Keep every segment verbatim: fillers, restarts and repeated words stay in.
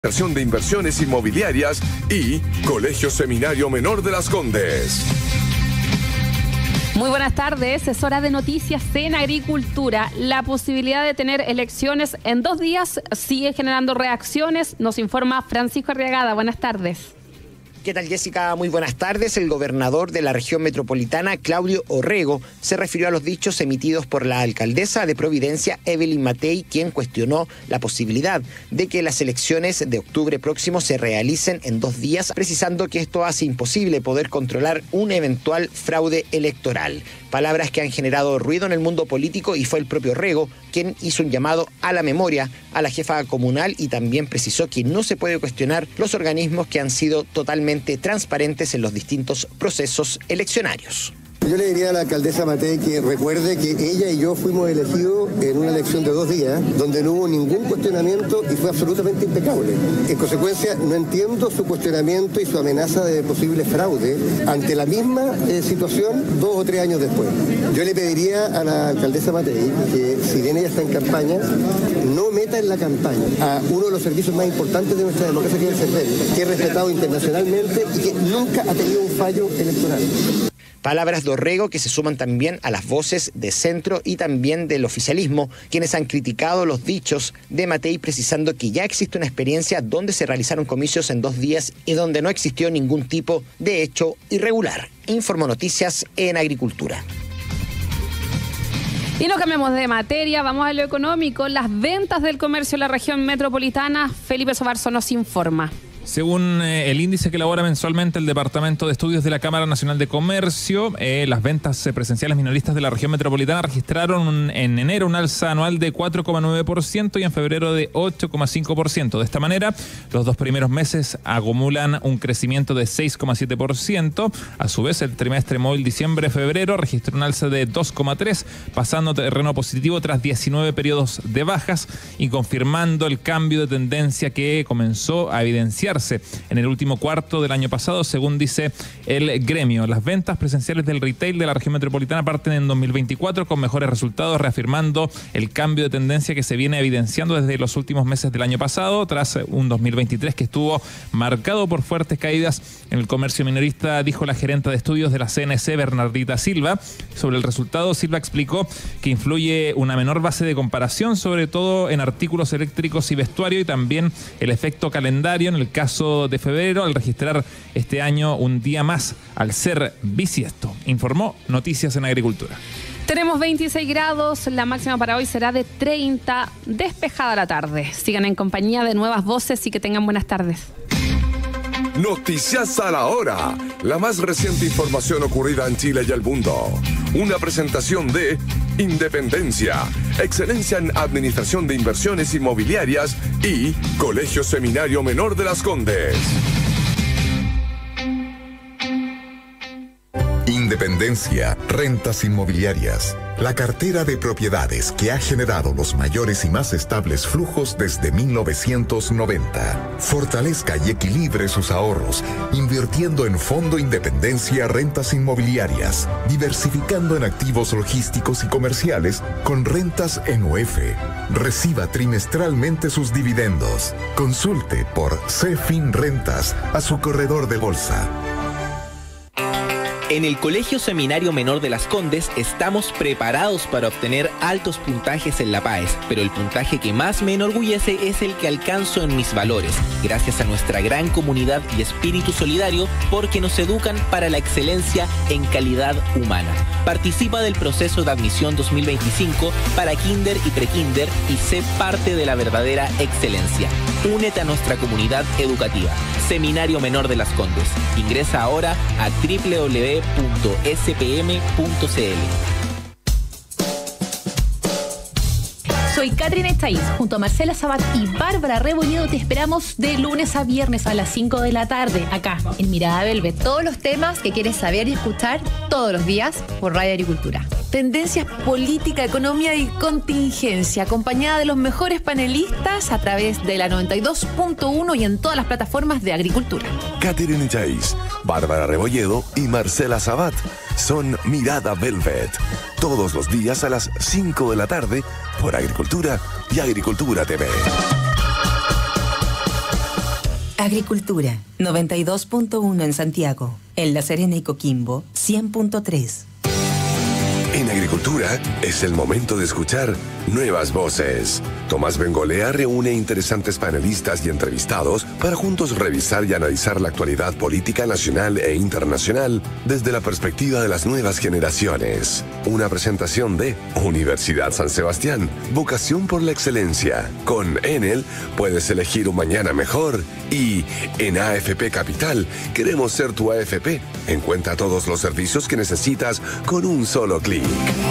Administración de Inversiones Inmobiliarias y Colegio Seminario Menor de Las Condes. Muy buenas tardes, es hora de noticias en agricultura. La posibilidad de tener elecciones en dos días sigue generando reacciones, nos informa Francisco Arriagada. Buenas tardes. ¿Qué tal, Jessica? Muy buenas tardes. El gobernador de la región metropolitana, Claudio Orrego, se refirió a los dichos emitidos por la alcaldesa de Providencia, Evelyn Matei, quien cuestionó la posibilidad de que las elecciones de octubre próximo se realicen en dos días, precisando que esto hace imposible poder controlar un eventual fraude electoral. Palabras que han generado ruido en el mundo político, y fue el propio Orrego quien hizo un llamado a la memoria a la jefa comunal y también precisó que no se puede cuestionar los organismos que han sido totalmente transparentes en los distintos procesos eleccionarios. Yo le diría a la alcaldesa Matei que recuerde que ella y yo fuimos elegidos en una elección de dos días, donde no hubo ningún cuestionamiento y fue absolutamente impecable. En consecuencia, no entiendo su cuestionamiento y su amenaza de posible fraude ante la misma eh, situación dos o tres años después. Yo le pediría a la alcaldesa Matei que, si bien ella está en campaña, no meta en la campaña a uno de los servicios más importantes de nuestra democracia, que es el CERVEL, que es respetado internacionalmente y que nunca ha tenido un fallo electoral. Palabras de Orrego que se suman también a las voces de centro y también del oficialismo, quienes han criticado los dichos de Matei, precisando que ya existe una experiencia donde se realizaron comicios en dos días y donde no existió ningún tipo de hecho irregular. Informó Noticias en Agricultura. Y no cambiamos de materia, vamos a lo económico. Las ventas del comercio en la región metropolitana, Felipe Sobarzo nos informa. Según eh, el índice que elabora mensualmente el Departamento de Estudios de la Cámara Nacional de Comercio, eh, las ventas eh, presenciales minoristas de la región metropolitana registraron un, en enero un alza anual de cuatro coma nueve por ciento y en febrero de ocho coma cinco por ciento. De esta manera, los dos primeros meses acumulan un crecimiento de seis coma siete por ciento. A su vez, el trimestre móvil diciembre-febrero registró un alza de dos coma tres por ciento, pasando terreno positivo tras diecinueve periodos de bajas y confirmando el cambio de tendencia que comenzó a evidenciar en el último cuarto del año pasado, según dice el gremio. Las ventas presenciales del retail de la región metropolitana parten en dos mil veinticuatro con mejores resultados, reafirmando el cambio de tendencia que se viene evidenciando desde los últimos meses del año pasado, tras un dos mil veintitrés que estuvo marcado por fuertes caídas en el comercio minorista, dijo la gerenta de estudios de la C N C, Bernardita Silva. Sobre el resultado, Silva explicó que influye una menor base de comparación, sobre todo en artículos eléctricos y vestuario, y también el efecto calendario en el caso de febrero, al registrar este año un día más al ser bisiesto. Informó Noticias en Agricultura. Tenemos veintiséis grados, la máxima para hoy será de treinta, despejada la tarde. Sigan en compañía de Nuevas Voces y que tengan buenas tardes. Noticias a la hora, la más reciente información ocurrida en Chile y el mundo. Una presentación de Independencia, excelencia en Administración de Inversiones Inmobiliarias y Colegio Seminario Menor de Las Condes. Independencia, rentas inmobiliarias. La cartera de propiedades que ha generado los mayores y más estables flujos desde mil novecientos noventa. Fortalezca y equilibre sus ahorros, invirtiendo en Fondo Independencia Rentas Inmobiliarias, diversificando en activos logísticos y comerciales con rentas en U F. Reciba trimestralmente sus dividendos. Consulte por CEFIN Rentas a su corredor de bolsa. En el Colegio Seminario Menor de Las Condes estamos preparados para obtener altos puntajes en la PAES, pero el puntaje que más me enorgullece es el que alcanzo en mis valores, gracias a nuestra gran comunidad y espíritu solidario, porque nos educan para la excelencia en calidad humana. Participa del proceso de admisión dos mil veinticinco para Kinder y Prekinder y sé parte de la verdadera excelencia. Únete a nuestra comunidad educativa. Seminario Menor de Las Condes. Ingresa ahora a doble u doble u doble u punto s p m punto c l. Soy Catherine Estaís, junto a Marcela Sabat y Bárbara Rebolledo te esperamos de lunes a viernes a las cinco de la tarde, acá en Mirada Velvet. Todos los temas que quieres saber y escuchar todos los días por Radio Agricultura. Tendencias, política, economía y contingencia, acompañada de los mejores panelistas a través de la noventa y dos punto uno y en todas las plataformas de Agricultura. Catherine Echaiz, Bárbara Rebolledo y Marcela Sabat son Mirada Velvet. Todos los días a las cinco de la tarde por Agricultura y Agricultura T V. Agricultura, noventa y dos punto uno en Santiago. En La Serena y Coquimbo, cien punto tres. En Agricultura es el momento de escuchar nuevas voces. Tomás Bengolea reúne interesantes panelistas y entrevistados para juntos revisar y analizar la actualidad política nacional e internacional desde la perspectiva de las nuevas generaciones. Una presentación de Universidad San Sebastián, vocación por la excelencia. Con Enel puedes elegir un mañana mejor y en A F P Capital queremos ser tu A F P. Encuentra todos los servicios que necesitas con un solo clic.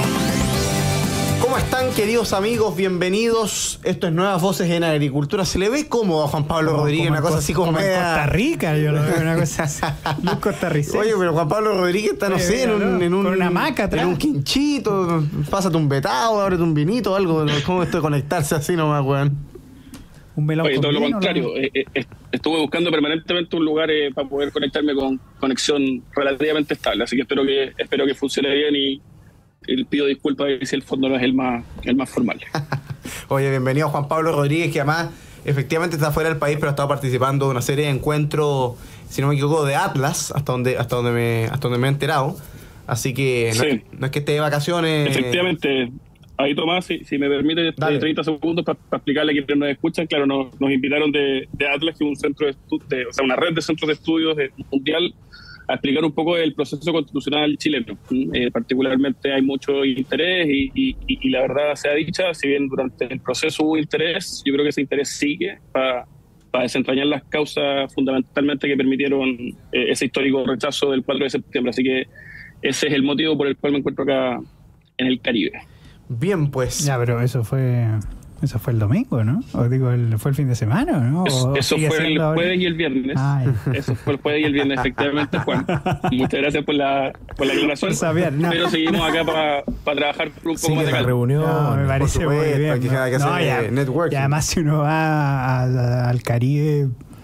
¿Cómo están, queridos amigos? Bienvenidos. Esto es Nuevas Voces en Agricultura. Se le ve cómodo a Juan Pablo como, Rodríguez, como una cosa así como, como en Costa Rica, yo lo veo una cosa así, muy costarricense. Oye, pero Juan Pablo Rodríguez está, no sí, sé, en un, en un, con una hamaca atrás, en un quinchito, pásate un vetado, ábrete un vinito, algo. ¿Cómo esto de conectarse así nomás, weón? Un melón. Oye, con todo vino, lo contrario. ¿no? Eh, eh, estuve buscando permanentemente un lugar eh, para poder conectarme con conexión relativamente estable, así que espero que espero que funcione bien y y pido disculpas si el fondo no es el más el más formal. Oye, bienvenido Juan Pablo Rodríguez, que además efectivamente está fuera del país, pero ha estado participando de una serie de encuentros, si no me equivoco, de Atlas, hasta donde hasta donde me hasta donde me he enterado. Así que no, sí. es, no es que esté de vacaciones. Efectivamente. Ahí, Tomás, si, si me permite Dale. treinta segundos para pa explicarle a quienes nos escuchan. Claro, nos, nos invitaron de, de Atlas, que es un centro de, de o sea, una red de centros de estudios de, mundial, a explicar un poco el proceso constitucional chileno. Eh, particularmente hay mucho interés y, y, y, y la verdad sea dicha, si bien durante el proceso hubo interés, yo creo que ese interés sigue para pa desentrañar las causas fundamentalmente que permitieron eh, ese histórico rechazo del cuatro de septiembre. Así que ese es el motivo por el cual me encuentro acá en el Caribe. Bien, pues. Ya, pero eso fue eso fue el domingo, ¿no? O digo, el, fue el fin de semana, ¿no? Eso, eso fue el ahora? jueves y el viernes. Ah, eso fue el jueves y el viernes, efectivamente, Juan. Muchas gracias por la, por la aclaración. Sabía, no. Pero seguimos acá para pa trabajar un poco sí, más de la reunión. No, me parece supuesto, muy bien. Hay que, ¿no? hay que hacer no, ya, networking. Y además, si uno va a, a, al Caribe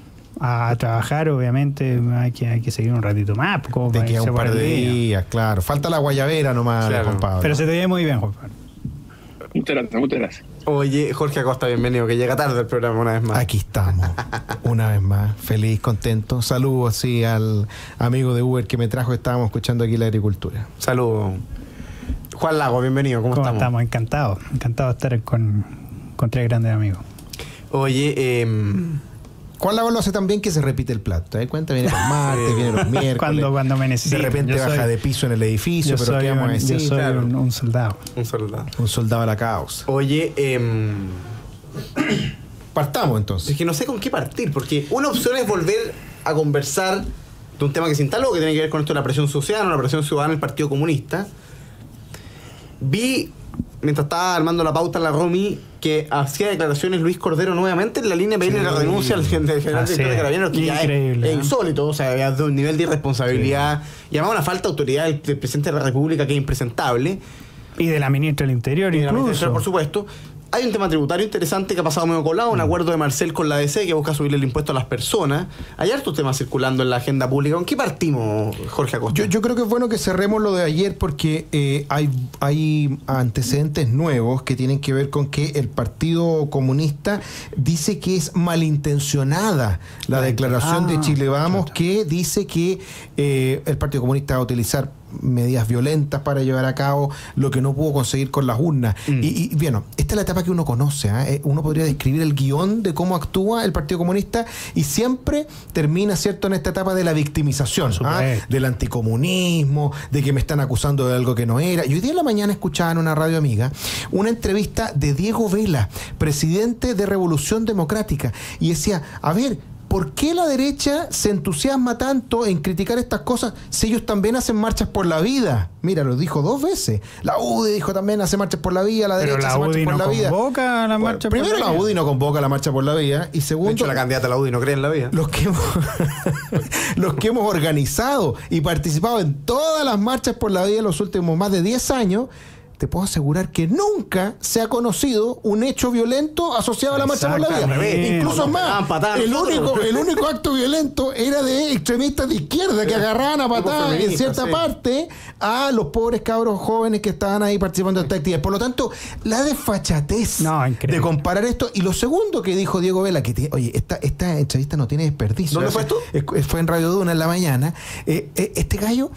a trabajar, obviamente hay que, hay que seguir un ratito más. Como te queda un par de días, claro. Falta la guayabera nomás, claro. Juan Pablo. Pero se te ve muy bien, Juan Pablo. Muchas gracias, muchas gracias. Oye, Jorge Acosta, bienvenido, que llega tarde el programa una vez más. Aquí estamos, una vez más, feliz, contento. Saludos sí, al amigo de Uber que me trajo, estábamos escuchando aquí la agricultura. Saludos. Juan Lago, bienvenido, ¿cómo, ¿Cómo estamos? estamos? Encantados, encantados de estar con, con tres grandes amigos. Oye, eh... Juan Lago lo hace tan bien que se repite el plato. ¿Te das cuenta? Viene los martes, viene los miércoles. Cuando, cuando me necesito. De repente yo baja soy, de piso en el edificio, pero ¿qué vamos a decir? Yo soy claro. un, un soldado. Un soldado. Un soldado a la causa. Oye, eh, partamos entonces. Es que no sé con qué partir, porque una opción es volver a conversar de un tema que se instaló, que tiene que ver con esto de la presión social, la presión ciudadana del Partido Comunista. Vi, mientras estaba armando la pauta en la Romy, que hacía declaraciones Luis Cordero nuevamente en la línea de pedirle sí. la renuncia al general ah, sí. de Carabineros, que increíble, ya es, ¿eh? es insólito, o sea, de un nivel de irresponsabilidad, sí. y además una falta de autoridad del, del presidente de la República que es impresentable. Y de la ministra del Interior, y incluso. De la ministra del Interior, por supuesto. Hay un tema tributario interesante que ha pasado medio colado, un acuerdo de Marcel con la A D C que busca subirle el impuesto a las personas. Hay hartos temas circulando en la agenda pública. ¿Con qué partimos, Jorge Acosta? Yo, yo creo que es bueno que cerremos lo de ayer porque eh, hay, hay antecedentes nuevos que tienen que ver con que el Partido Comunista dice que es malintencionada la declaración ah, de Chile Vamos, que dice que eh, el Partido Comunista va a utilizar medidas violentas para llevar a cabo lo que no pudo conseguir con las urnas. Mm. Y, y bueno, esta es la etapa que uno conoce, ¿eh? Uno podría describir el guión de cómo actúa el Partido Comunista y siempre termina, ¿cierto?, en esta etapa de la victimización, ¿eh? Del anticomunismo, de que me están acusando de algo que no era. Y hoy día en la mañana escuchaba en una radio amiga una entrevista de Diego Vela, presidente de Revolución Democrática, y decía, a ver, ¿por qué la derecha se entusiasma tanto en criticar estas cosas si ellos también hacen marchas por la vida? Mira, lo dijo dos veces. La U D I dijo también hace marchas por la vida, la derecha hace marchas por la vida. Pero la U D I no convoca la marcha por la vida. Primero, la U D I no convoca la marcha por la vida. Y segundo, de hecho, la candidata a la U D I no cree en la vida. Los que hemos, los que hemos organizado y participado en todas las marchas por la vida en los últimos más de diez años, te puedo asegurar que nunca se ha conocido un hecho violento asociado a la marcha por la vida. Incluso más, el único, el único acto violento era de extremistas de izquierda que agarraban a patadas en cierta sí. parte a los pobres cabros jóvenes que estaban ahí participando de esta actividad. Por lo tanto, la desfachatez no, de comparar esto. Y lo segundo que dijo Diego Vela, que tiene, oye, esta, esta entrevista no tiene desperdicio. ¿Dónde fue esto? Fue en Radio Duna en la mañana. Eh, eh, este gallo...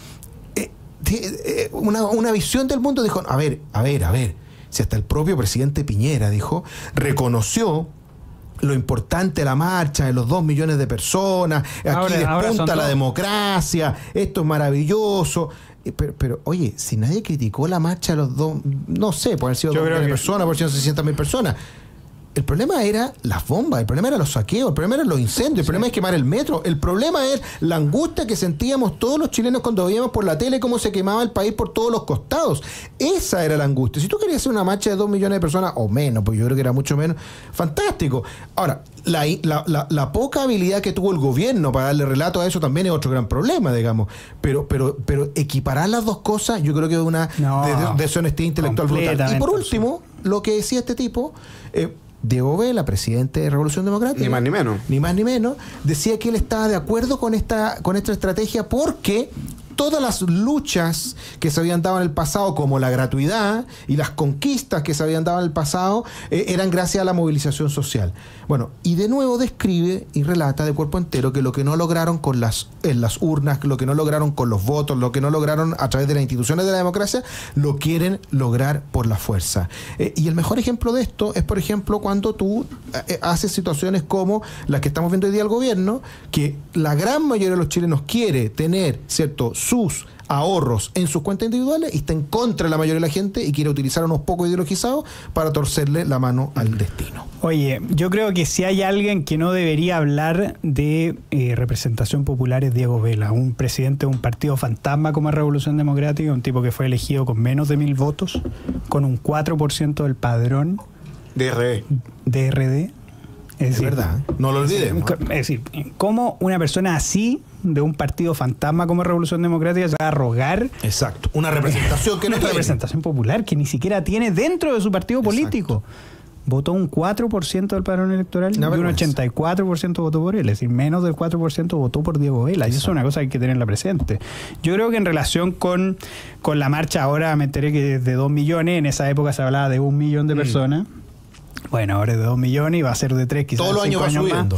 Una, una visión del mundo, dijo, a ver, a ver, a ver, si hasta el propio presidente Piñera, dijo, reconoció lo importante de la marcha, de los dos millones de personas, aquí ahora, despunta ahora la democracia, esto es maravilloso. Pero, pero, oye, si nadie criticó la marcha de los dos, no sé, puede haber sido dos millones de personas, puede haber sido seiscientas mil personas. El problema era las bombas, el problema era los saqueos, el problema eran los incendios, el problema es quemar el metro, el problema es la angustia que sentíamos todos los chilenos cuando veíamos por la tele cómo se quemaba el país por todos los costados. Esa era la angustia. Si tú querías hacer una marcha de dos millones de personas, o menos, pues yo creo que era mucho menos, fantástico. Ahora, la, la, la, la poca habilidad que tuvo el gobierno para darle relato a eso también es otro gran problema, digamos. Pero, pero, pero equiparar las dos cosas, yo creo que es una no, de, de, deshonestidad intelectual brutal. Y por último, lo que decía este tipo... Eh, Diego Vela, presidente de Revolución Democrática, ni más ni menos, ni más ni menos, decía que él estaba de acuerdo con esta, con esta estrategia porque todas las luchas que se habían dado en el pasado, como la gratuidad y las conquistas que se habían dado en el pasado, eh, eran gracias a la movilización social. Bueno, y de nuevo describe y relata de cuerpo entero que lo que no lograron con las, en las urnas, lo que no lograron con los votos, lo que no lograron a través de las instituciones de la democracia, lo quieren lograr por la fuerza. Eh, y el mejor ejemplo de esto es, por ejemplo, cuando tú eh, haces situaciones como las que estamos viendo hoy día al gobierno, que la gran mayoría de los chilenos quiere tener, ¿cierto?, sus ahorros en sus cuentas individuales y está en contra de la mayoría de la gente y quiere utilizar a unos pocos ideologizados para torcerle la mano al destino. Oye, yo creo que si hay alguien que no debería hablar de eh, representación popular es Diego Vela, un presidente de un partido fantasma como es Revolución Democrática, un tipo que fue elegido con menos de mil votos, con un cuatro por ciento del padrón de R D. De R D. Es, es decir, verdad, no lo olvidemos. Es decir, ¿cómo una persona así, de un partido fantasma como Revolución Democrática, se va a rogar? Exacto, una representación que no una tiene. representación popular que ni siquiera tiene dentro de su partido político. Exacto. Votó un cuatro por ciento del padrón electoral no, y un ochenta y cuatro por ciento votó por él. Es decir, menos del cuatro por ciento votó por Diego Vela. Exacto. Y eso es una cosa que hay que tenerla presente. Yo creo que en relación con, con la marcha, ahora me enteré que de dos millones, en esa época se hablaba de un millón de personas. Mm. Bueno, ahora es de dos millones y va a ser de tres, quizás. Todos los años va subiendo.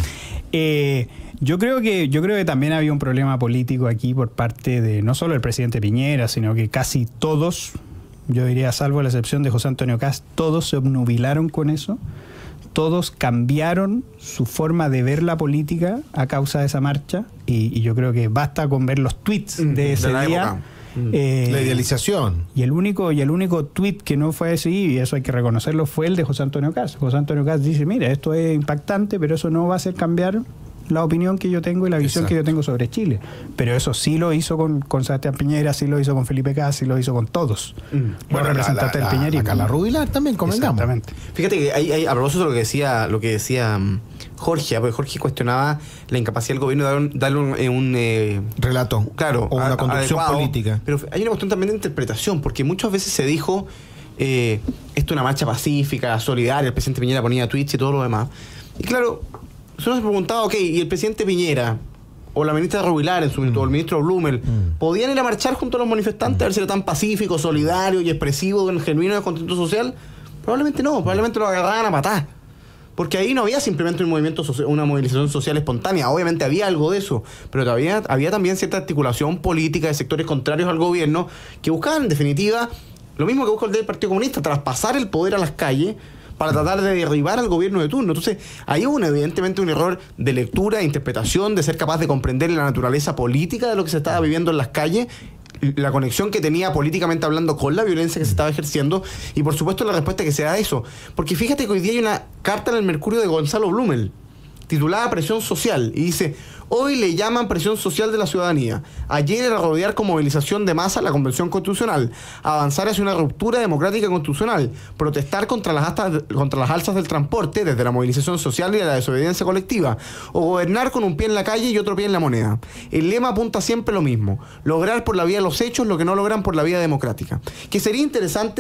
Eh, yo creo que yo creo que también había un problema político aquí por parte de no solo el presidente Piñera, sino que casi todos, yo diría salvo la excepción de José Antonio Kast, todos se obnubilaron con eso. Todos cambiaron su forma de ver la política a causa de esa marcha y, y yo creo que basta con ver los tweets mm, de ese de día. Época. Eh, la idealización. Y el único y el único tuit que no fue así, y eso hay que reconocerlo, fue el de José Antonio Kast. José Antonio Kast dice, mira, esto es impactante, pero eso no va a hacer cambiar la opinión que yo tengo y la visión Exacto. que yo tengo sobre Chile. Pero eso sí lo hizo con, con Sebastián Piñera, sí lo hizo con Felipe Kast, sí lo hizo con todos. Mm. Bueno, representante del Piñerismo. Acá la Rubilar también, convengamos. Exactamente. Fíjate que hay, hay, a propósito de lo que decía, lo que decía um, Jorge, porque Jorge cuestionaba la incapacidad del gobierno de dar un, darle un, eh, un eh, relato, claro, o una a, conducción adecuado, política. Pero hay una cuestión también de interpretación, porque muchas veces se dijo eh, esto es una marcha pacífica, solidaria, el presidente Piñera ponía tweets y todo lo demás. Y claro, uno se preguntaba, ok, ¿y el presidente Piñera o la ministra Rubilar en su momento, mm. o el ministro Blumel, mm. podían ir a marchar junto a los manifestantes mm. a ver si era tan pacífico, solidario y expresivo, genuino de contenido social? Probablemente no, probablemente lo agarraban a patar. Porque ahí no había simplemente un movimiento, una movilización social espontánea. Obviamente había algo de eso, pero todavía había también cierta articulación política de sectores contrarios al gobierno que buscaban, en definitiva, lo mismo que busca el del Partido Comunista, traspasar el poder a las calles para tratar de derribar al gobierno de turno. Entonces, ahí hubo evidentemente un error de lectura, de interpretación, de ser capaz de comprender la naturaleza política de lo que se estaba viviendo en las calles, la conexión que tenía políticamente hablando con la violencia que se estaba ejerciendo y por supuesto la respuesta que se da a eso. Porque fíjate que hoy día hay una carta en el Mercurio de Gonzalo Blumel titulada Presión Social y dice: hoy le llaman presión social de la ciudadanía. Ayer era rodear con movilización de masa la Convención Constitucional, avanzar hacia una ruptura democrática constitucional, protestar contra las, astas, contra las alzas del transporte desde la movilización social y la desobediencia colectiva, o gobernar con un pie en la calle y otro pie en la moneda. El lema apunta siempre lo mismo: lograr por la vía de los hechos lo que no logran por la vía democrática. Que sería interesante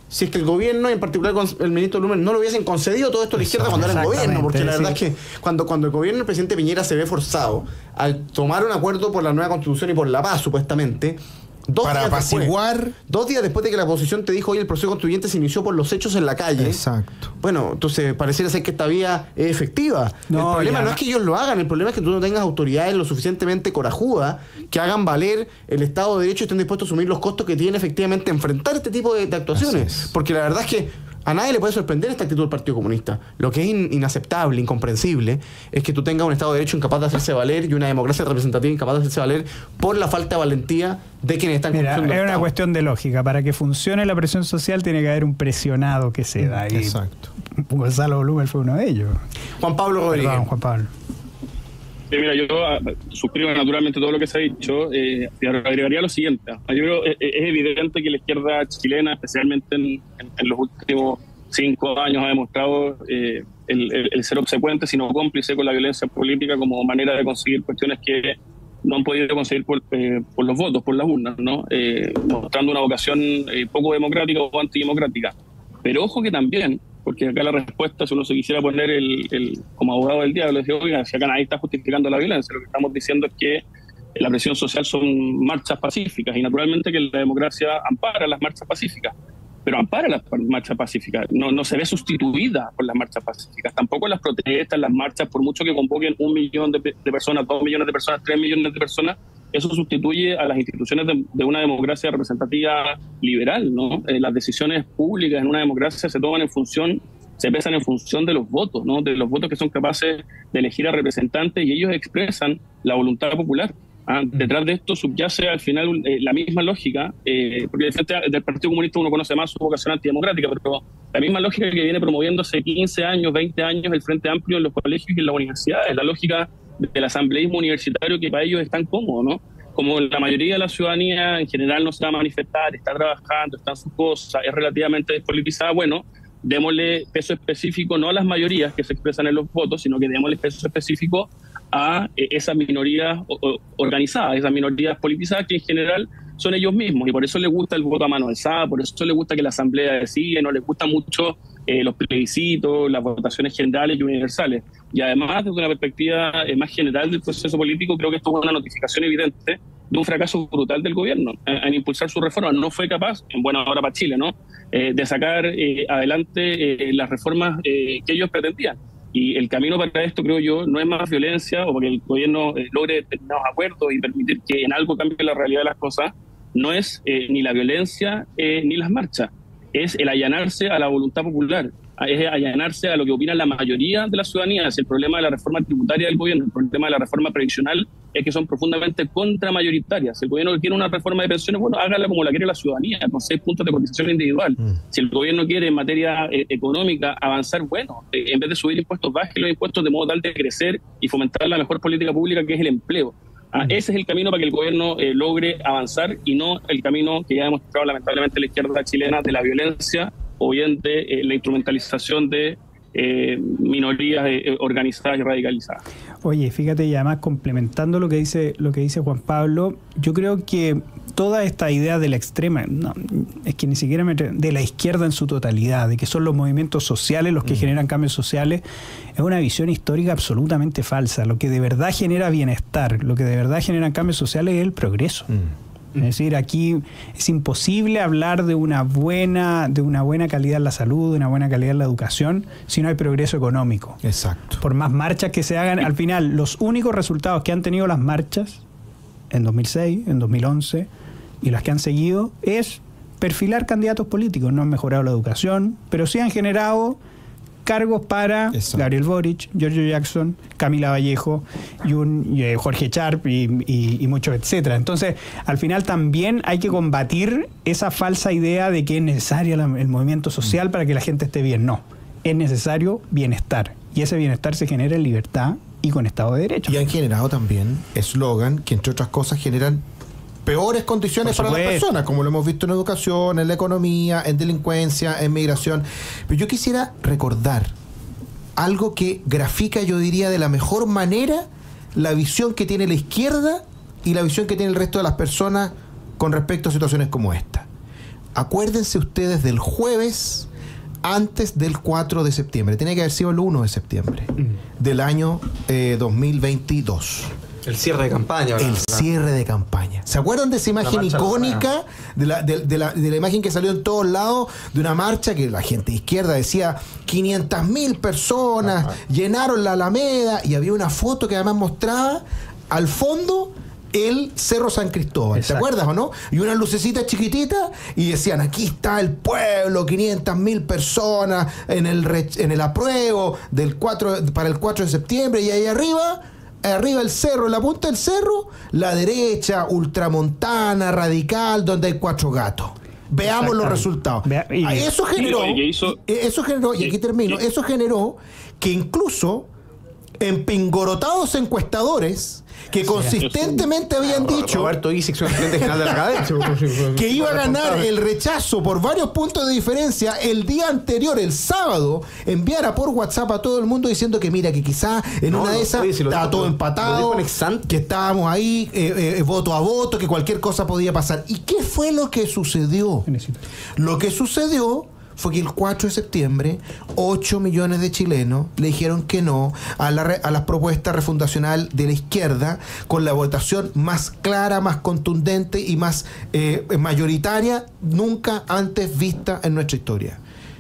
si es que el gobierno, y en particular con el ministro Blumen, no lo hubiesen concedido todo esto a la izquierda cuando era el gobierno, porque la verdad sí. es que cuando, cuando el gobierno del presidente Piñera se ve forzado al tomar un acuerdo por la nueva constitución y por la paz, supuestamente, Dos para días apaciguar. Después, dos días después de que la oposición te dijo, oye, el proceso constituyente se inició por los hechos en la calle. Exacto. Bueno, entonces pareciera ser que esta vía es efectiva. No, el problema ya. no es que ellos lo hagan, el problema es que tú no tengas autoridades lo suficientemente corajudas que hagan valer el Estado de Derecho y estén dispuestos a asumir los costos que tienen efectivamente enfrentar este tipo de, de actuaciones. Porque la verdad es que a nadie le puede sorprender esta actitud del Partido Comunista. Lo que es in, inaceptable, incomprensible, es que tú tengas un Estado de Derecho incapaz de hacerse valer y una democracia representativa incapaz de hacerse valer por la falta de valentía de quienes están Mira, construyendo es el una Estado. cuestión de lógica. Para que funcione la presión social tiene que haber un presionado que ceda. Y Exacto. Gonzalo Blumen fue uno de ellos. Juan Pablo Rodríguez. Perdón, Juan Pablo. Sí, mira, yo uh, suscribo naturalmente todo lo que se ha dicho. Eh, y agregaría lo siguiente. Yo creo es, es evidente que la izquierda chilena, especialmente en, en, en los últimos cinco años, ha demostrado eh, el, el, el ser obsecuente, sino cómplice con la violencia política como manera de conseguir cuestiones que no han podido conseguir por, eh, por los votos, por las urnas, ¿no? Eh, mostrando una vocación eh, poco democrática o antidemocrática. Pero ojo que también, porque acá la respuesta, si uno se quisiera poner el, el, como abogado del diablo, decir, oiga, si acá nadie está justificando la violencia, lo que estamos diciendo es que la presión social son marchas pacíficas y naturalmente que la democracia ampara las marchas pacíficas. Pero ampara las marchas pacíficas, no, no se ve sustituida por las marchas pacíficas, tampoco las protestas, las marchas, por mucho que convoquen un millón de, de personas, dos millones de personas, tres millones de personas, eso sustituye a las instituciones de, de una democracia representativa liberal, ¿no? Eh, las decisiones públicas en una democracia se toman en función, se pesan en función de los votos, ¿no? De los votos que son capaces de elegir a representantes y ellos expresan la voluntad popular. Ah, detrás de esto subyace al final eh, la misma lógica, eh, porque del, frente del Partido Comunista uno conoce más su vocación antidemocrática, pero la misma lógica que viene promoviendo hace quince años, veinte años el Frente Amplio en los colegios y en las universidades, la lógica del asambleísmo universitario que para ellos es tan cómodo, ¿no? Como la mayoría de la ciudadanía en general no se va a manifestar, está trabajando, está en sus cosas, es relativamente despolitizada, bueno, démosle peso específico no a las mayorías que se expresan en los votos, sino que démosle peso específico a eh, esas minorías o, organizadas, esas minorías politizadas que en general son ellos mismos y por eso les gusta el voto a mano alzada, por eso les gusta que la asamblea decida, no les gusta mucho eh, los plebiscitos, las votaciones generales y universales. Y además, desde una perspectiva eh, más general del proceso político, creo que esto es una notificación evidente de un fracaso brutal del gobierno en, en impulsar su reforma. No fue capaz, en buena hora para Chile, ¿no? Eh, de sacar eh, adelante eh, las reformas eh, que ellos pretendían. Y el camino para esto, creo yo, no es más violencia o porque el gobierno eh, logre determinados acuerdos y permitir que en algo cambie la realidad de las cosas, no es eh, ni la violencia eh, ni las marchas, es el allanarse a la voluntad popular, es allanarse a lo que opina la mayoría de la ciudadanía. Es el problema de la reforma tributaria del gobierno, el problema de la reforma previsional es que son profundamente contramayoritarias. Si el gobierno quiere una reforma de pensiones, bueno, hágala como la quiere la ciudadanía, con seis puntos de cotización individual. Mm. Si el gobierno quiere en materia eh, económica avanzar, bueno, eh, en vez de subir impuestos, baje los impuestos de modo tal de crecer y fomentar la mejor política pública que es el empleo. Ah, ese es el camino para que el gobierno eh, logre avanzar y no el camino que ya ha demostrado lamentablemente la izquierda chilena de la violencia o bien de eh, la instrumentalización de eh, minorías eh, organizadas y radicalizadas. Oye, fíjate, y además complementando lo que dice lo que dice Juan Pablo, yo creo que toda esta idea de la extrema, no, es que ni siquiera me, de la izquierda en su totalidad, de que son los movimientos sociales los que mm. generan cambios sociales, es una visión histórica absolutamente falsa. Lo que de verdad genera bienestar, lo que de verdad genera cambios sociales es el progreso. Mm. Es decir, aquí es imposible hablar de una buena, de una buena calidad en la salud, de una buena calidad en la educación, si no hay progreso económico. Exacto. Por más marchas que se hagan, al final, los únicos resultados que han tenido las marchas en dos mil seis, en dos mil once y las que han seguido es perfilar candidatos políticos. No han mejorado la educación, pero sí han generado cargos para Exacto. Gabriel Boric, Giorgio Jackson, Camila Vallejo y un y, eh, Jorge Sharp y, y, y muchos etcétera. Entonces, al final también hay que combatir esa falsa idea de que es necesario la, el movimiento social para que la gente esté bien. No, es necesario bienestar y ese bienestar se genera en libertad y con Estado de Derecho. Y han generado también eslogan que entre otras cosas generan peores condiciones para las personas, como lo hemos visto en educación, en la economía, en delincuencia, en migración. Pero yo quisiera recordar algo que grafica, yo diría, de la mejor manera la visión que tiene la izquierda y la visión que tiene el resto de las personas con respecto a situaciones como esta. acuérdense ustedes del jueves antes del cuatro de septiembre. Tiene que haber sido el uno de septiembre mm. del año eh, dos mil veintidós. El cierre de campaña. El ¿verdad? cierre de campaña. ¿Se acuerdan de esa imagen icónica? De la, de, de, la, de la imagen que salió en todos lados de una marcha que la gente de izquierda decía quinientas mil personas, ajá, llenaron la Alameda, y había una foto que además mostraba al fondo el Cerro San Cristóbal. Exacto. ¿Te acuerdas o no? Y unas lucecitas chiquititas y decían, aquí está el pueblo, quinientas mil personas en el, en el apruebo del cuatro, para el cuatro de septiembre, y ahí arriba... arriba el cerro, en la punta del cerro, la derecha, ultramontana, radical, donde hay cuatro gatos. Veamos los resultados. Vea, y, eso generó, y, hizo, eso generó, y aquí termino, y, eso generó que incluso empingorotados encuestadores que consistentemente habían dicho Roberto Isix, presidente general de la academia, que iba a ganar el rechazo por varios puntos de diferencia, el día anterior, el sábado, enviara por WhatsApp a todo el mundo diciendo que mira, que quizá en no, una no, de esas oye, si estaba todo empatado, que estábamos ahí eh, eh, voto a voto, que cualquier cosa podía pasar. ¿Y qué fue lo que sucedió? Lo que sucedió fue que el cuatro de septiembre ocho millones de chilenos le dijeron que no a la, a la propuesta refundacional de la izquierda, con la votación más clara, más contundente y más eh, mayoritaria nunca antes vista en nuestra historia.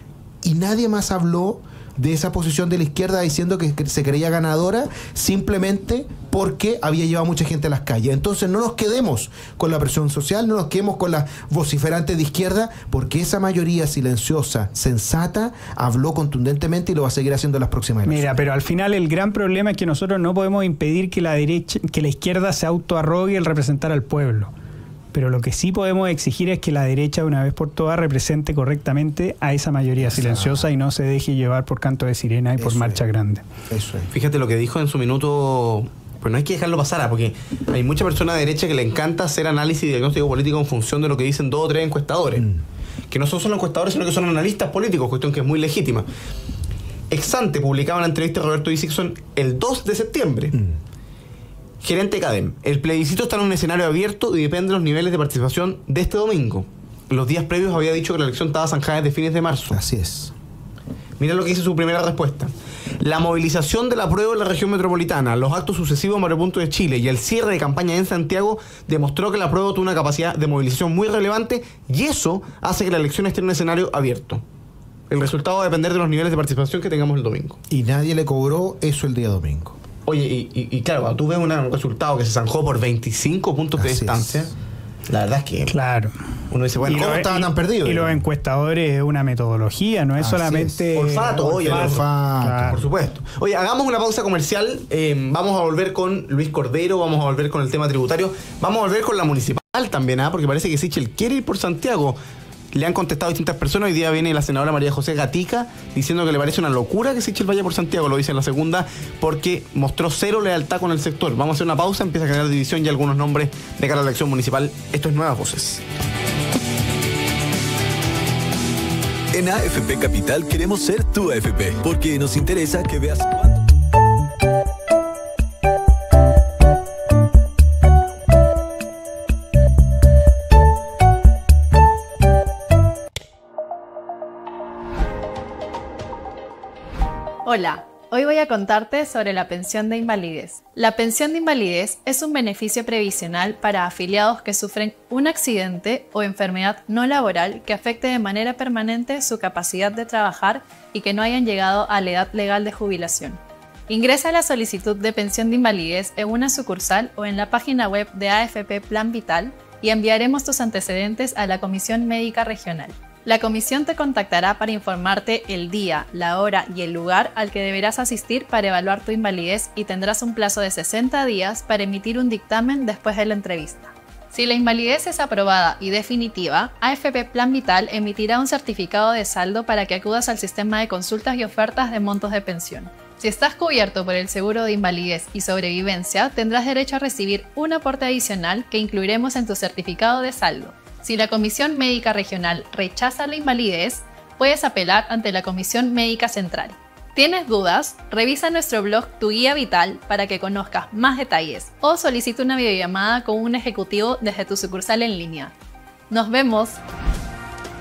Y nadie más habló de esa posición de la izquierda diciendo que, que se creía ganadora simplemente porque había llevado mucha gente a las calles. Entonces no nos quedemos con la presión social, no nos quedemos con las vociferantes de izquierda, porque esa mayoría silenciosa, sensata, habló contundentemente y lo va a seguir haciendo en las próximas elecciones. Mira, pero al final el gran problema es que nosotros no podemos impedir que la derecha, que la izquierda se autoarrogue el representar al pueblo. Pero lo que sí podemos exigir es que la derecha, de una vez por todas, represente correctamente a esa mayoría silenciosa y no se deje llevar por canto de sirena y por Eso marcha es. grande. Eso es. Fíjate lo que dijo en su minuto, pues no hay que dejarlo pasar, porque hay mucha persona de derecha que le encanta hacer análisis y diagnóstico político en función de lo que dicen dos o tres encuestadores. Mm. Que no son solo encuestadores, sino que son analistas políticos, cuestión que es muy legítima. Exante publicaba una entrevista a Roberto Isixson el dos de septiembre. Mm. Gerente CADEM, el plebiscito está en un escenario abierto y depende de los niveles de participación de este domingo. Los días previos había dicho que la elección estaba zanjada desde fines de marzo. Así es. Mira lo que dice su primera respuesta. La movilización de la prueba en la región metropolitana, los actos sucesivos en varios puntos de Chile y el cierre de campaña en Santiago demostró que la prueba tuvo una capacidad de movilización muy relevante, y eso hace que la elección esté en un escenario abierto. El resultado va a depender de los niveles de participación que tengamos el domingo. Y nadie le cobró eso el día domingo. Oye, y, y, y claro, tú ves una, un resultado que se zanjó por veinticinco puntos Así de distancia. Es. La verdad es que claro. Uno dice, bueno, y ¿cómo lo, estaban tan perdidos? Y los encuestadores es una metodología, no es Así solamente... Es. Olfato, oye, olfato, olfato claro. Por supuesto. Oye, hagamos una pausa comercial. Eh, vamos a volver con Luis Cordero, vamos a volver con el tema tributario, vamos a volver con la municipal también, ¿eh? Porque parece que Sichel quiere ir por Santiago. Le han contestado distintas personas. Hoy día viene la senadora María José Gatica diciendo que le parece una locura que Sichel vaya por Santiago, lo dice en la segunda, porque mostró cero lealtad con el sector. Vamos a hacer una pausa, empieza a generar división y algunos nombres de cara a la elección municipal. Esto es Nuevas Voces. En A F P Capital queremos ser tu A F P, porque nos interesa que veas cuánto... Hola, hoy voy a contarte sobre la pensión de invalidez. La pensión de invalidez es un beneficio previsional para afiliados que sufren un accidente o enfermedad no laboral que afecte de manera permanente su capacidad de trabajar y que no hayan llegado a la edad legal de jubilación. Ingresa la solicitud de pensión de invalidez en una sucursal o en la página web de A F P Plan Vital y enviaremos tus antecedentes a la Comisión Médica Regional. La comisión te contactará para informarte el día, la hora y el lugar al que deberás asistir para evaluar tu invalidez, y tendrás un plazo de sesenta días para emitir un dictamen después de la entrevista. Si la invalidez es aprobada y definitiva, A F P Plan Vital emitirá un certificado de saldo para que acudas al sistema de consultas y ofertas de montos de pensión. Si estás cubierto por el seguro de invalidez y sobrevivencia, tendrás derecho a recibir un aporte adicional que incluiremos en tu certificado de saldo. Si la Comisión Médica Regional rechaza la invalidez, puedes apelar ante la Comisión Médica Central. ¿Tienes dudas? Revisa nuestro blog Tu Guía Vital para que conozcas más detalles, o solicita una videollamada con un ejecutivo desde tu sucursal en línea. ¡Nos vemos!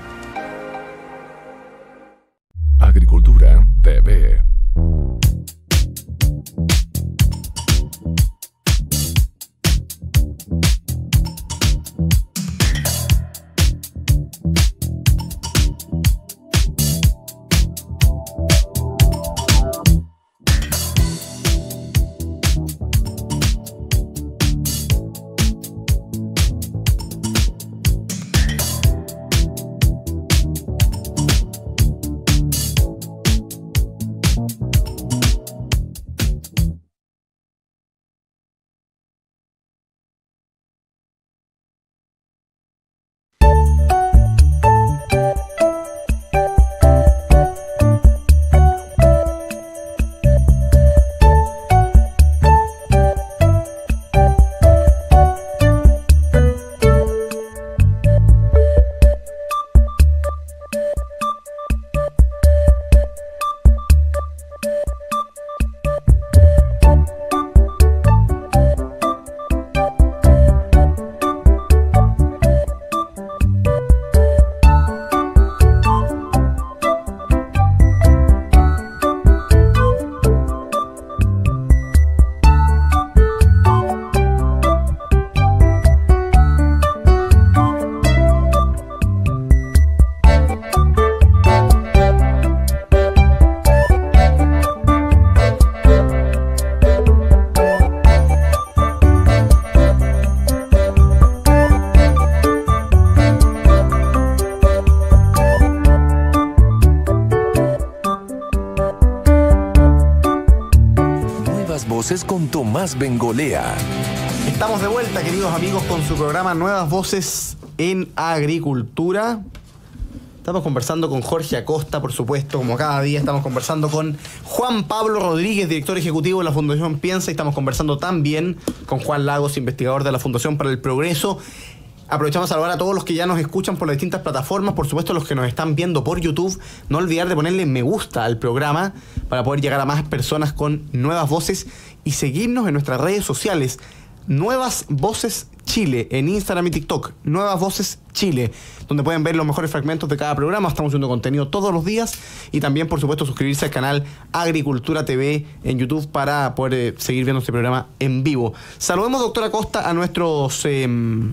Voces con Tomás Bengolea. Estamos de vuelta, queridos amigos, con su programa Nuevas Voces en Agricultura. Estamos conversando con Jorge Acosta, por supuesto, como cada día. Estamos conversando con Juan Pablo Rodríguez, director ejecutivo de la Fundación Piensa. Y estamos conversando también con Juan Lagos, investigador de la Fundación para el Progreso. Aprovechamos a saludar a todos los que ya nos escuchan por las distintas plataformas. Por supuesto, los que nos están viendo por YouTube. No olvidar de ponerle me gusta al programa para poder llegar a más personas con nuevas voces. Y seguirnos en nuestras redes sociales. Nuevas Voces Chile, en Instagram y TikTok. Nuevas Voces Chile, donde pueden ver los mejores fragmentos de cada programa. Estamos subiendo contenido todos los días. Y también, por supuesto, suscribirse al canal Agricultura T V en YouTube para poder eh, seguir viendo este programa en vivo. Saludemos, doctora Acosta, a nuestros eh,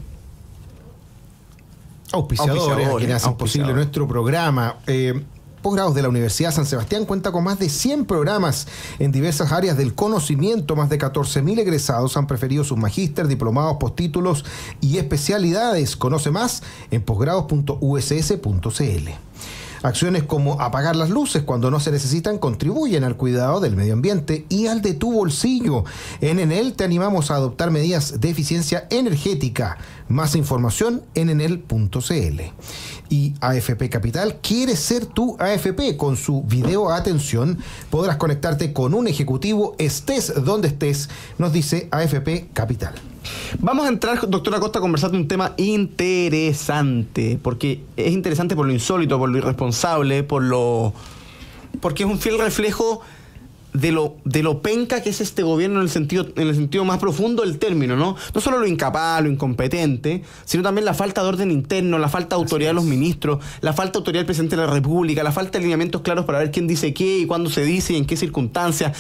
auspiciadores, auspiciadores, a quienes hacen posible nuestro programa. Eh, Posgrados de la Universidad San Sebastián cuenta con más de cien programas en diversas áreas del conocimiento. Más de catorce mil egresados han preferido sus magíster, diplomados, postítulos y especialidades. Conoce más en posgrados punto u s s punto c l. Acciones como apagar las luces cuando no se necesitan contribuyen al cuidado del medio ambiente y al de tu bolsillo. En Enel te animamos a adoptar medidas de eficiencia energética. Más información en enel punto c l. Y A F P Capital quiere ser tu A F P. Con su video atención podrás conectarte con un ejecutivo estés donde estés, nos dice A F P Capital. Vamos a entrar, doctora Acosta, a conversar de un tema interesante, porque es interesante por lo insólito, por lo irresponsable, por lo porque es un fiel reflejo de lo de lo penca que es este gobierno en el sentido en el sentido más profundo del término, ¿no? No solo lo incapaz, lo incompetente, sino también la falta de orden interno, la falta de autoridad de los ministros, la falta de autoridad del presidente de la República, la falta de lineamientos claros para ver quién dice qué y cuándo se dice y en qué circunstancias.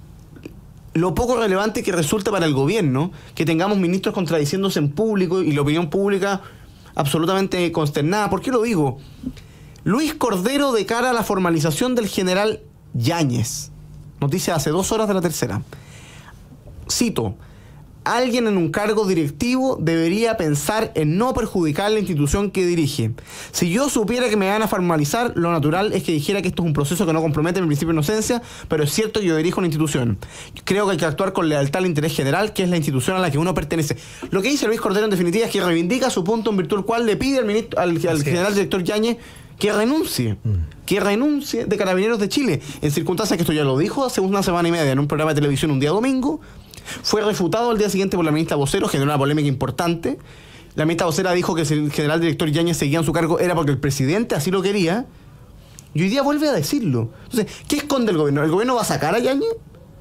Lo poco relevante que resulta para el gobierno que tengamos ministros contradiciéndose en público y la opinión pública absolutamente consternada. ¿Por qué lo digo? Luis Cordero de cara a la formalización del general Yáñez. Noticia hace dos horas de La Tercera. Cito: alguien en un cargo directivo debería pensar en no perjudicar la institución que dirige. Si yo supiera que me van a formalizar, lo natural es que dijera que esto es un proceso que no compromete mi principio de inocencia, pero es cierto que yo dirijo una institución. Creo que hay que actuar con lealtad al interés general, que es la institución a la que uno pertenece. Lo que dice Luis Cordero, en definitiva, es que reivindica su punto en virtud del cual le pide al, ministro, al, al general director Yáñez que renuncie, mm. que renuncie de Carabineros de Chile, en circunstancias que esto ya lo dijo hace una semana y media en un programa de televisión un día domingo. Fue refutado al día siguiente por la ministra Vocero, generó una polémica importante. La ministra Vocera dijo que si el general director Yáñez seguía en su cargo era porque el presidente así lo quería. Y hoy día vuelve a decirlo. Entonces, ¿qué esconde el gobierno? ¿El gobierno va a sacar a Yáñez?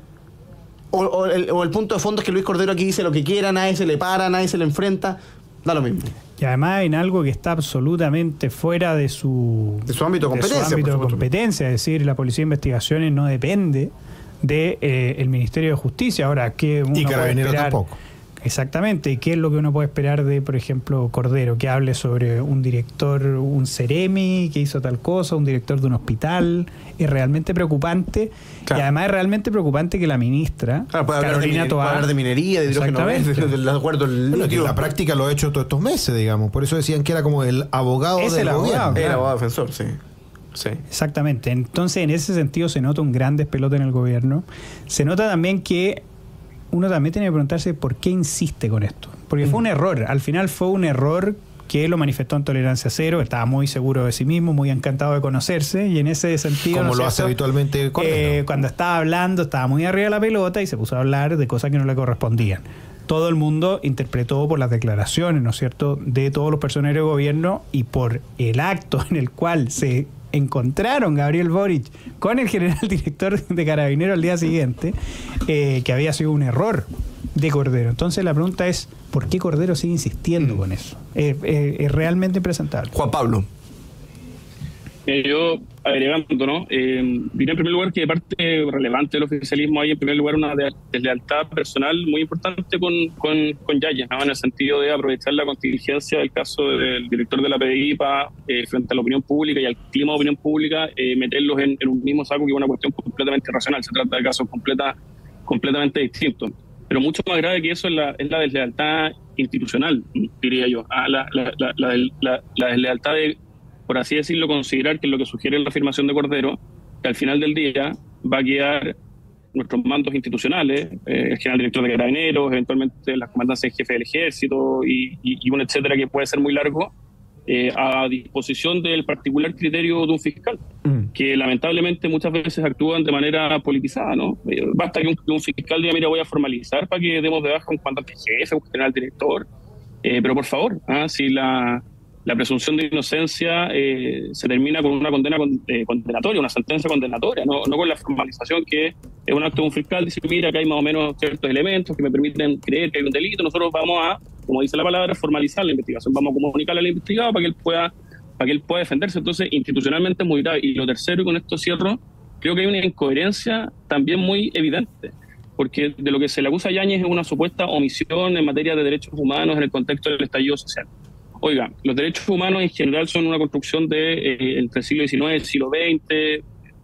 ¿O, o, el, o el punto de fondo es que Luis Cordero aquí dice lo que quiera, nadie se le para, nadie se le enfrenta? Da lo mismo. Y además en algo que está absolutamente fuera de su, de su ámbito de competencia. De su ámbito de competencia, es decir, la Policía de Investigaciones no depende de eh, el Ministerio de Justicia. Ahora, ¿qué uno y Carabineros tampoco. Exactamente. ¿Y qué es lo que uno puede esperar de, por ejemplo, Cordero? Que hable sobre un director, un Ceremi que hizo tal cosa, un director de un hospital. Es realmente preocupante. Claro. Y además es realmente preocupante que la ministra, claro, puede Carolina hablar de, Toá, puede hablar de minería, de hidrógeno verde, del acuerdo del bueno, que en la práctica lo ha hecho todos estos meses, digamos. Por eso decían que era como el abogado es del el gobierno. Abogado, claro. El abogado defensor, sí. Sí. Exactamente. Entonces, en ese sentido se nota un gran despelote en el gobierno. Se nota también que uno también tiene que preguntarse por qué insiste con esto. Porque mm. fue un error. Al final fue un error que lo manifestó en Tolerancia Cero. Estaba muy seguro de sí mismo, muy encantado de conocerse. Y en ese sentido... Como ¿no lo cierto? hace habitualmente con eh, él, ¿no? Cuando estaba hablando, estaba muy arriba de la pelota y se puso a hablar de cosas que no le correspondían. Todo el mundo interpretó por las declaraciones, ¿no es cierto?, de todos los personeros de gobierno y por el acto en el cual se encontraron Gabriel Boric con el general director de Carabineros al día siguiente, eh, que había sido un error de Cordero. Entonces la pregunta es, ¿por qué Cordero sigue insistiendo mm. con eso? Es, es, es realmente impresentable. Juan Pablo. Eh, yo, agregando, ¿no? Eh, diría en primer lugar que de parte relevante del oficialismo hay en primer lugar una deslealtad personal muy importante con, con, con Yáñez, ¿no? En el sentido de aprovechar la contingencia del caso del director de la P D I para, eh, frente a la opinión pública y al clima de opinión pública, eh, meterlos en, en un mismo saco, que es una cuestión completamente irracional. Se trata de casos completa, completamente distintos. Pero mucho más grave que eso es la, es la deslealtad institucional, diría yo. Ah, la, la, la, la, la, la deslealtad de, por así decirlo, considerar que lo que sugiere la afirmación de Cordero, que al final del día va a quedar nuestros mandos institucionales, eh, el general director de Carabineros, eventualmente las comandancias en jefe del Ejército y, y, y un etcétera que puede ser muy largo, eh, a disposición del particular criterio de un fiscal, mm. que lamentablemente muchas veces actúan de manera politizada, ¿no? Eh, basta que un, que un fiscal diga, mira, voy a formalizar para que demos de baja un comandante jefe, un general director, eh, pero por favor, ¿ah? si la... la presunción de inocencia eh, se termina con una condena con, eh, condenatoria, una sentencia condenatoria, no, no con la formalización que es un acto de un fiscal, dice, mira, que hay más o menos ciertos elementos que me permiten creer que hay un delito, nosotros vamos a, como dice la palabra, formalizar la investigación, vamos a comunicarle al investigado para que él pueda, para que él pueda defenderse. Entonces, institucionalmente es muy grave. Y lo tercero, y con esto cierro, creo que hay una incoherencia también muy evidente, porque de lo que se le acusa a Yáñez es una supuesta omisión en materia de derechos humanos en el contexto del estallido social. Oiga, los derechos humanos en general son una construcción de eh, entre el siglo diecinueve y el siglo veinte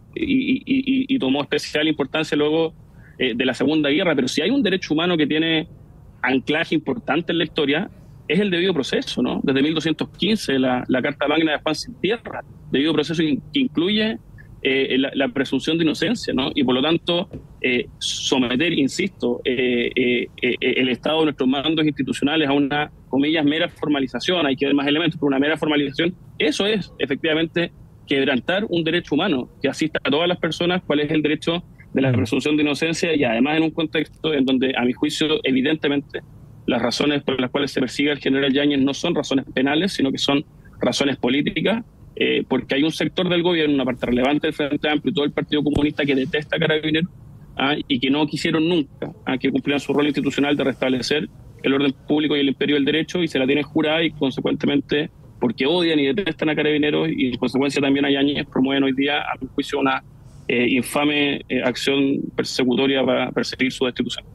y, y, y tomó especial importancia luego eh, de la Segunda Guerra, pero si hay un derecho humano que tiene anclaje importante en la historia, es el debido proceso, ¿no? Desde mil doscientos quince, la, la Carta Magna de Juan Sin Tierra, debido proceso que incluye eh, la, la presunción de inocencia, ¿no? Y por lo tanto, eh, someter, insisto, eh, eh, eh, el Estado de nuestros mandos institucionales a una, comillas, mera formalización, hay que ver más elementos, pero una mera formalización, eso es efectivamente quebrantar un derecho humano que asista a todas las personas, cuál es el derecho de la presunción de inocencia, y además en un contexto en donde, a mi juicio, evidentemente, las razones por las cuales se persigue al general Yáñez no son razones penales, sino que son razones políticas, eh, porque hay un sector del gobierno, una parte relevante del Frente Amplio y todo el Partido Comunista que detesta a Carabineros, ¿ah? y que no quisieron nunca ¿ah? que cumplieran su rol institucional de restablecer el orden público y el imperio del derecho, y se la tienen jurada, y consecuentemente, porque odian y detestan a Carabineros y en consecuencia también a Yáñez, promueven hoy día, a mi juicio, una eh, infame eh, acción persecutoria para perseguir su destitución.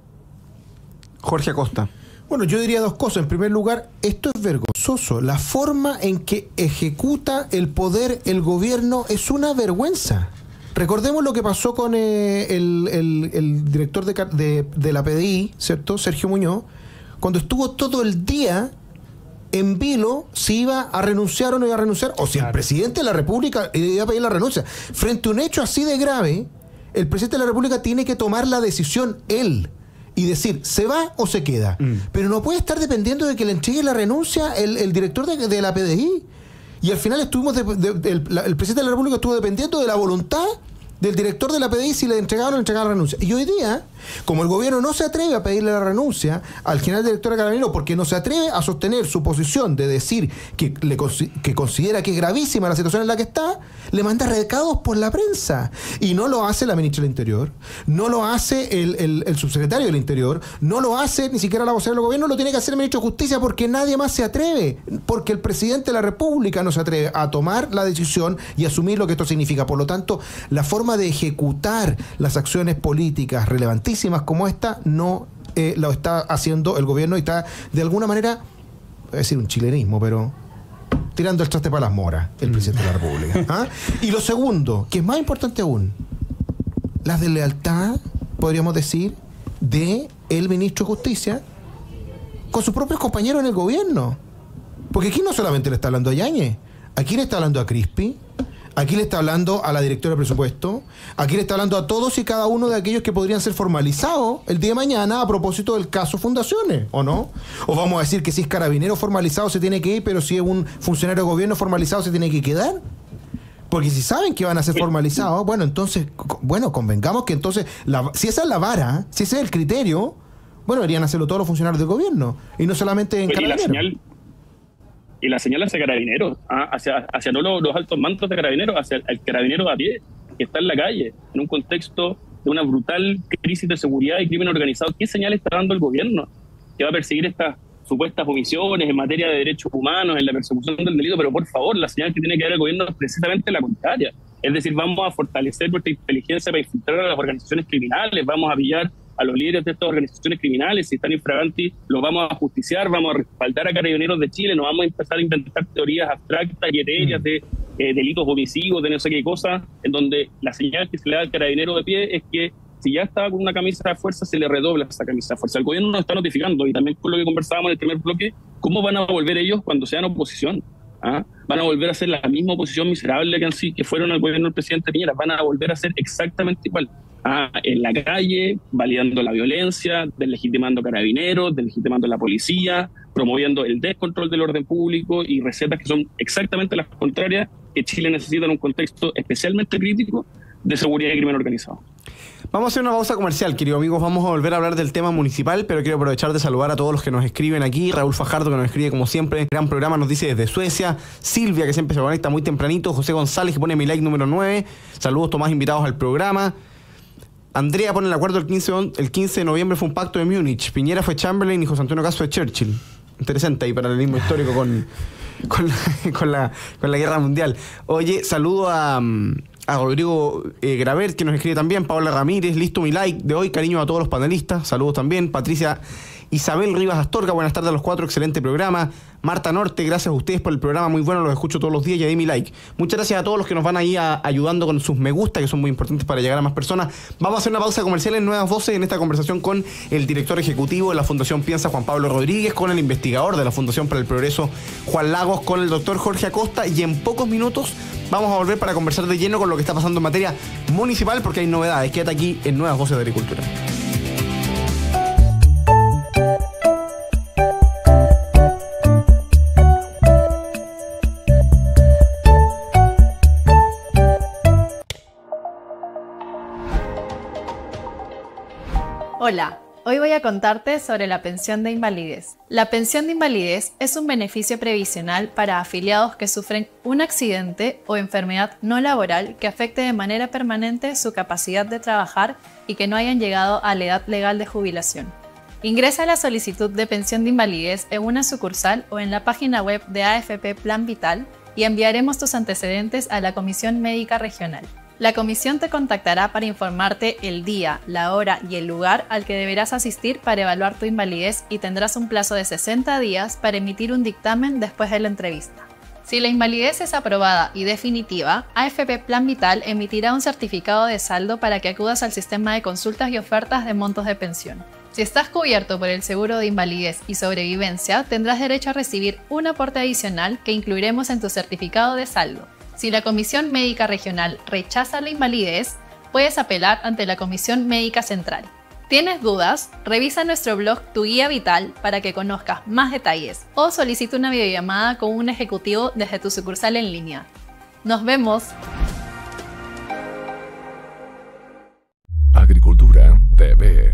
Jorge Acosta. Bueno, yo diría dos cosas. En primer lugar, esto es vergonzoso. La forma en que ejecuta el poder el gobierno es una vergüenza. Recordemos lo que pasó con eh, el, el, el director de, de, de la P D I, ¿cierto? Sergio Muñoz, cuando estuvo todo el día en vilo si iba a renunciar o no iba a renunciar, o si claro. el presidente de la República iba a pedir la renuncia. Frente a un hecho así de grave, el presidente de la República tiene que tomar la decisión él y decir, ¿se va o se queda? Mm. Pero no puede estar dependiendo de que le entregue la renuncia el, el director de, de la P D I. Y al final estuvimos de, de, de, el, el presidente de la República estuvo dependiendo de la voluntad del director de la P D I si le entregaban o no le entregaban la renuncia. Y hoy día, como el gobierno no se atreve a pedirle la renuncia al general director de Carabineros porque no se atreve a sostener su posición de decir que, le, que considera que es gravísima la situación en la que está, le manda recados por la prensa. Y no lo hace la ministra del Interior, no lo hace el, el, el subsecretario del Interior, no lo hace ni siquiera la vocera del gobierno, lo tiene que hacer el ministro de Justicia porque nadie más se atreve, porque el presidente de la República no se atreve a tomar la decisión y asumir lo que esto significa. Por lo tanto, la forma de ejecutar las acciones políticas relevantísimas como esta no eh, lo está haciendo el gobierno y está de alguna manera, voy a decir un chilenismo, pero tirando el traste para las moras el presidente de la República. ¿Ah? Y lo segundo, que es más importante aún, la deslealtad, podríamos decir, de el ministro de Justicia con sus propios compañeros en el gobierno. Porque aquí no solamente le está hablando a Yáñez, aquí le está hablando a Crispi, aquí le está hablando a la directora de presupuesto, aquí le está hablando a todos y cada uno de aquellos que podrían ser formalizados el día de mañana a propósito del caso Fundaciones, ¿o no? O vamos a decir que si es carabinero formalizado se tiene que ir, pero si es un funcionario de gobierno formalizado se tiene que quedar. Porque si saben que van a ser formalizados, bueno, entonces, bueno, convengamos que entonces, la, si esa es la vara, si ese es el criterio, bueno, deberían hacerlo todos los funcionarios del gobierno, y no solamente en Carabineros. Y la señal hacia Carabineros, ¿ah? hacia, hacia no los, los altos mandos de Carabineros, hacia el, el carabinero de a pie, que está en la calle, en un contexto de una brutal crisis de seguridad y crimen organizado. ¿Qué señal está dando el gobierno? Que va a perseguir estas supuestas omisiones en materia de derechos humanos, en la persecución del delito, pero por favor, la señal que tiene que dar el gobierno es precisamente la contraria. Es decir, vamos a fortalecer nuestra inteligencia para infiltrar a las organizaciones criminales, vamos a pillar a los líderes de estas organizaciones criminales, si están infraganti, los vamos a justiciar, vamos a respaldar a Carabineros de Chile, no vamos a empezar a inventar teorías abstractas y etéreas de eh, delitos omisivos, de no sé qué cosa, en donde la señal que se le da al carabinero de pie es que si ya estaba con una camisa de fuerza, se le redobla esa camisa de fuerza. El gobierno nos está notificando, y también con lo que conversábamos en el primer bloque, cómo van a volver ellos cuando sean oposición. ¿ah? Van a volver a ser la misma oposición miserable que, han, que fueron al gobierno del presidente Piñera, van a volver a ser exactamente igual. ¿Ah? En la calle, validando la violencia, deslegitimando carabineros, deslegitimando la policía, promoviendo el descontrol del orden público y recetas que son exactamente las contrarias que Chile necesita en un contexto especialmente crítico de seguridad y crimen organizado. Vamos a hacer una pausa comercial, queridos amigos. Vamos a volver a hablar del tema municipal, pero quiero aprovechar de saludar a todos los que nos escriben aquí. Raúl Fajardo, que nos escribe como siempre, gran programa, nos dice desde Suecia. Silvia, que siempre se conecta muy tempranito. José González, que pone mi like número nueve. Saludos, Tomás, invitados al programa. Andrea pone el acuerdo el quince, el quince de noviembre fue un pacto de Múnich. Piñera fue Chamberlain y José Antonio Caz fue Churchill. Interesante ahí, paralelismo histórico con, con, la, con, la, con la guerra mundial. Oye, saludo a... a Rodrigo eh, Gravert, que nos escribe también, Paola Ramírez, listo mi like de hoy, cariño a todos los panelistas, saludos también, Patricia Isabel Rivas Astorga, buenas tardes a los cuatro, excelente programa, Marta Norte, gracias a ustedes por el programa, muy bueno, los escucho todos los días, ya di mi like. Muchas gracias a todos los que nos van ahí a, ayudando con sus me gusta, que son muy importantes para llegar a más personas. Vamos a hacer una pausa comercial en Nuevas Voces, en esta conversación con el director ejecutivo de la Fundación Piensa, Juan Pablo Rodríguez, con el investigador de la Fundación para el Progreso, Juan Lagos, con el doctor Jorge Acosta, y en pocos minutos vamos a volver para conversar de lleno con lo que está pasando en materia municipal, porque hay novedades. Quédate aquí en Nuevas Voces de Agricultura. Hola, hoy voy a contarte sobre la pensión de invalidez. La pensión de invalidez es un beneficio previsional para afiliados que sufren un accidente o enfermedad no laboral que afecte de manera permanente su capacidad de trabajar y que no hayan llegado a la edad legal de jubilación. Ingresa la solicitud de pensión de invalidez en una sucursal o en la página web de A F P Plan Vital y enviaremos tus antecedentes a la Comisión Médica Regional. La comisión te contactará para informarte el día, la hora y el lugar al que deberás asistir para evaluar tu invalidez y tendrás un plazo de sesenta días para emitir un dictamen después de la entrevista. Si la invalidez es aprobada y definitiva, A F P Plan Vital emitirá un certificado de saldo para que acudas al sistema de consultas y ofertas de montos de pensión. Si estás cubierto por el seguro de invalidez y sobrevivencia, tendrás derecho a recibir un aporte adicional que incluiremos en tu certificado de saldo. Si la Comisión Médica Regional rechaza la invalidez, puedes apelar ante la Comisión Médica Central. ¿Tienes dudas? Revisa nuestro blog Tu Guía Vital para que conozcas más detalles o solicita una videollamada con un ejecutivo desde tu sucursal en línea. ¡Nos vemos! Agricultura T V.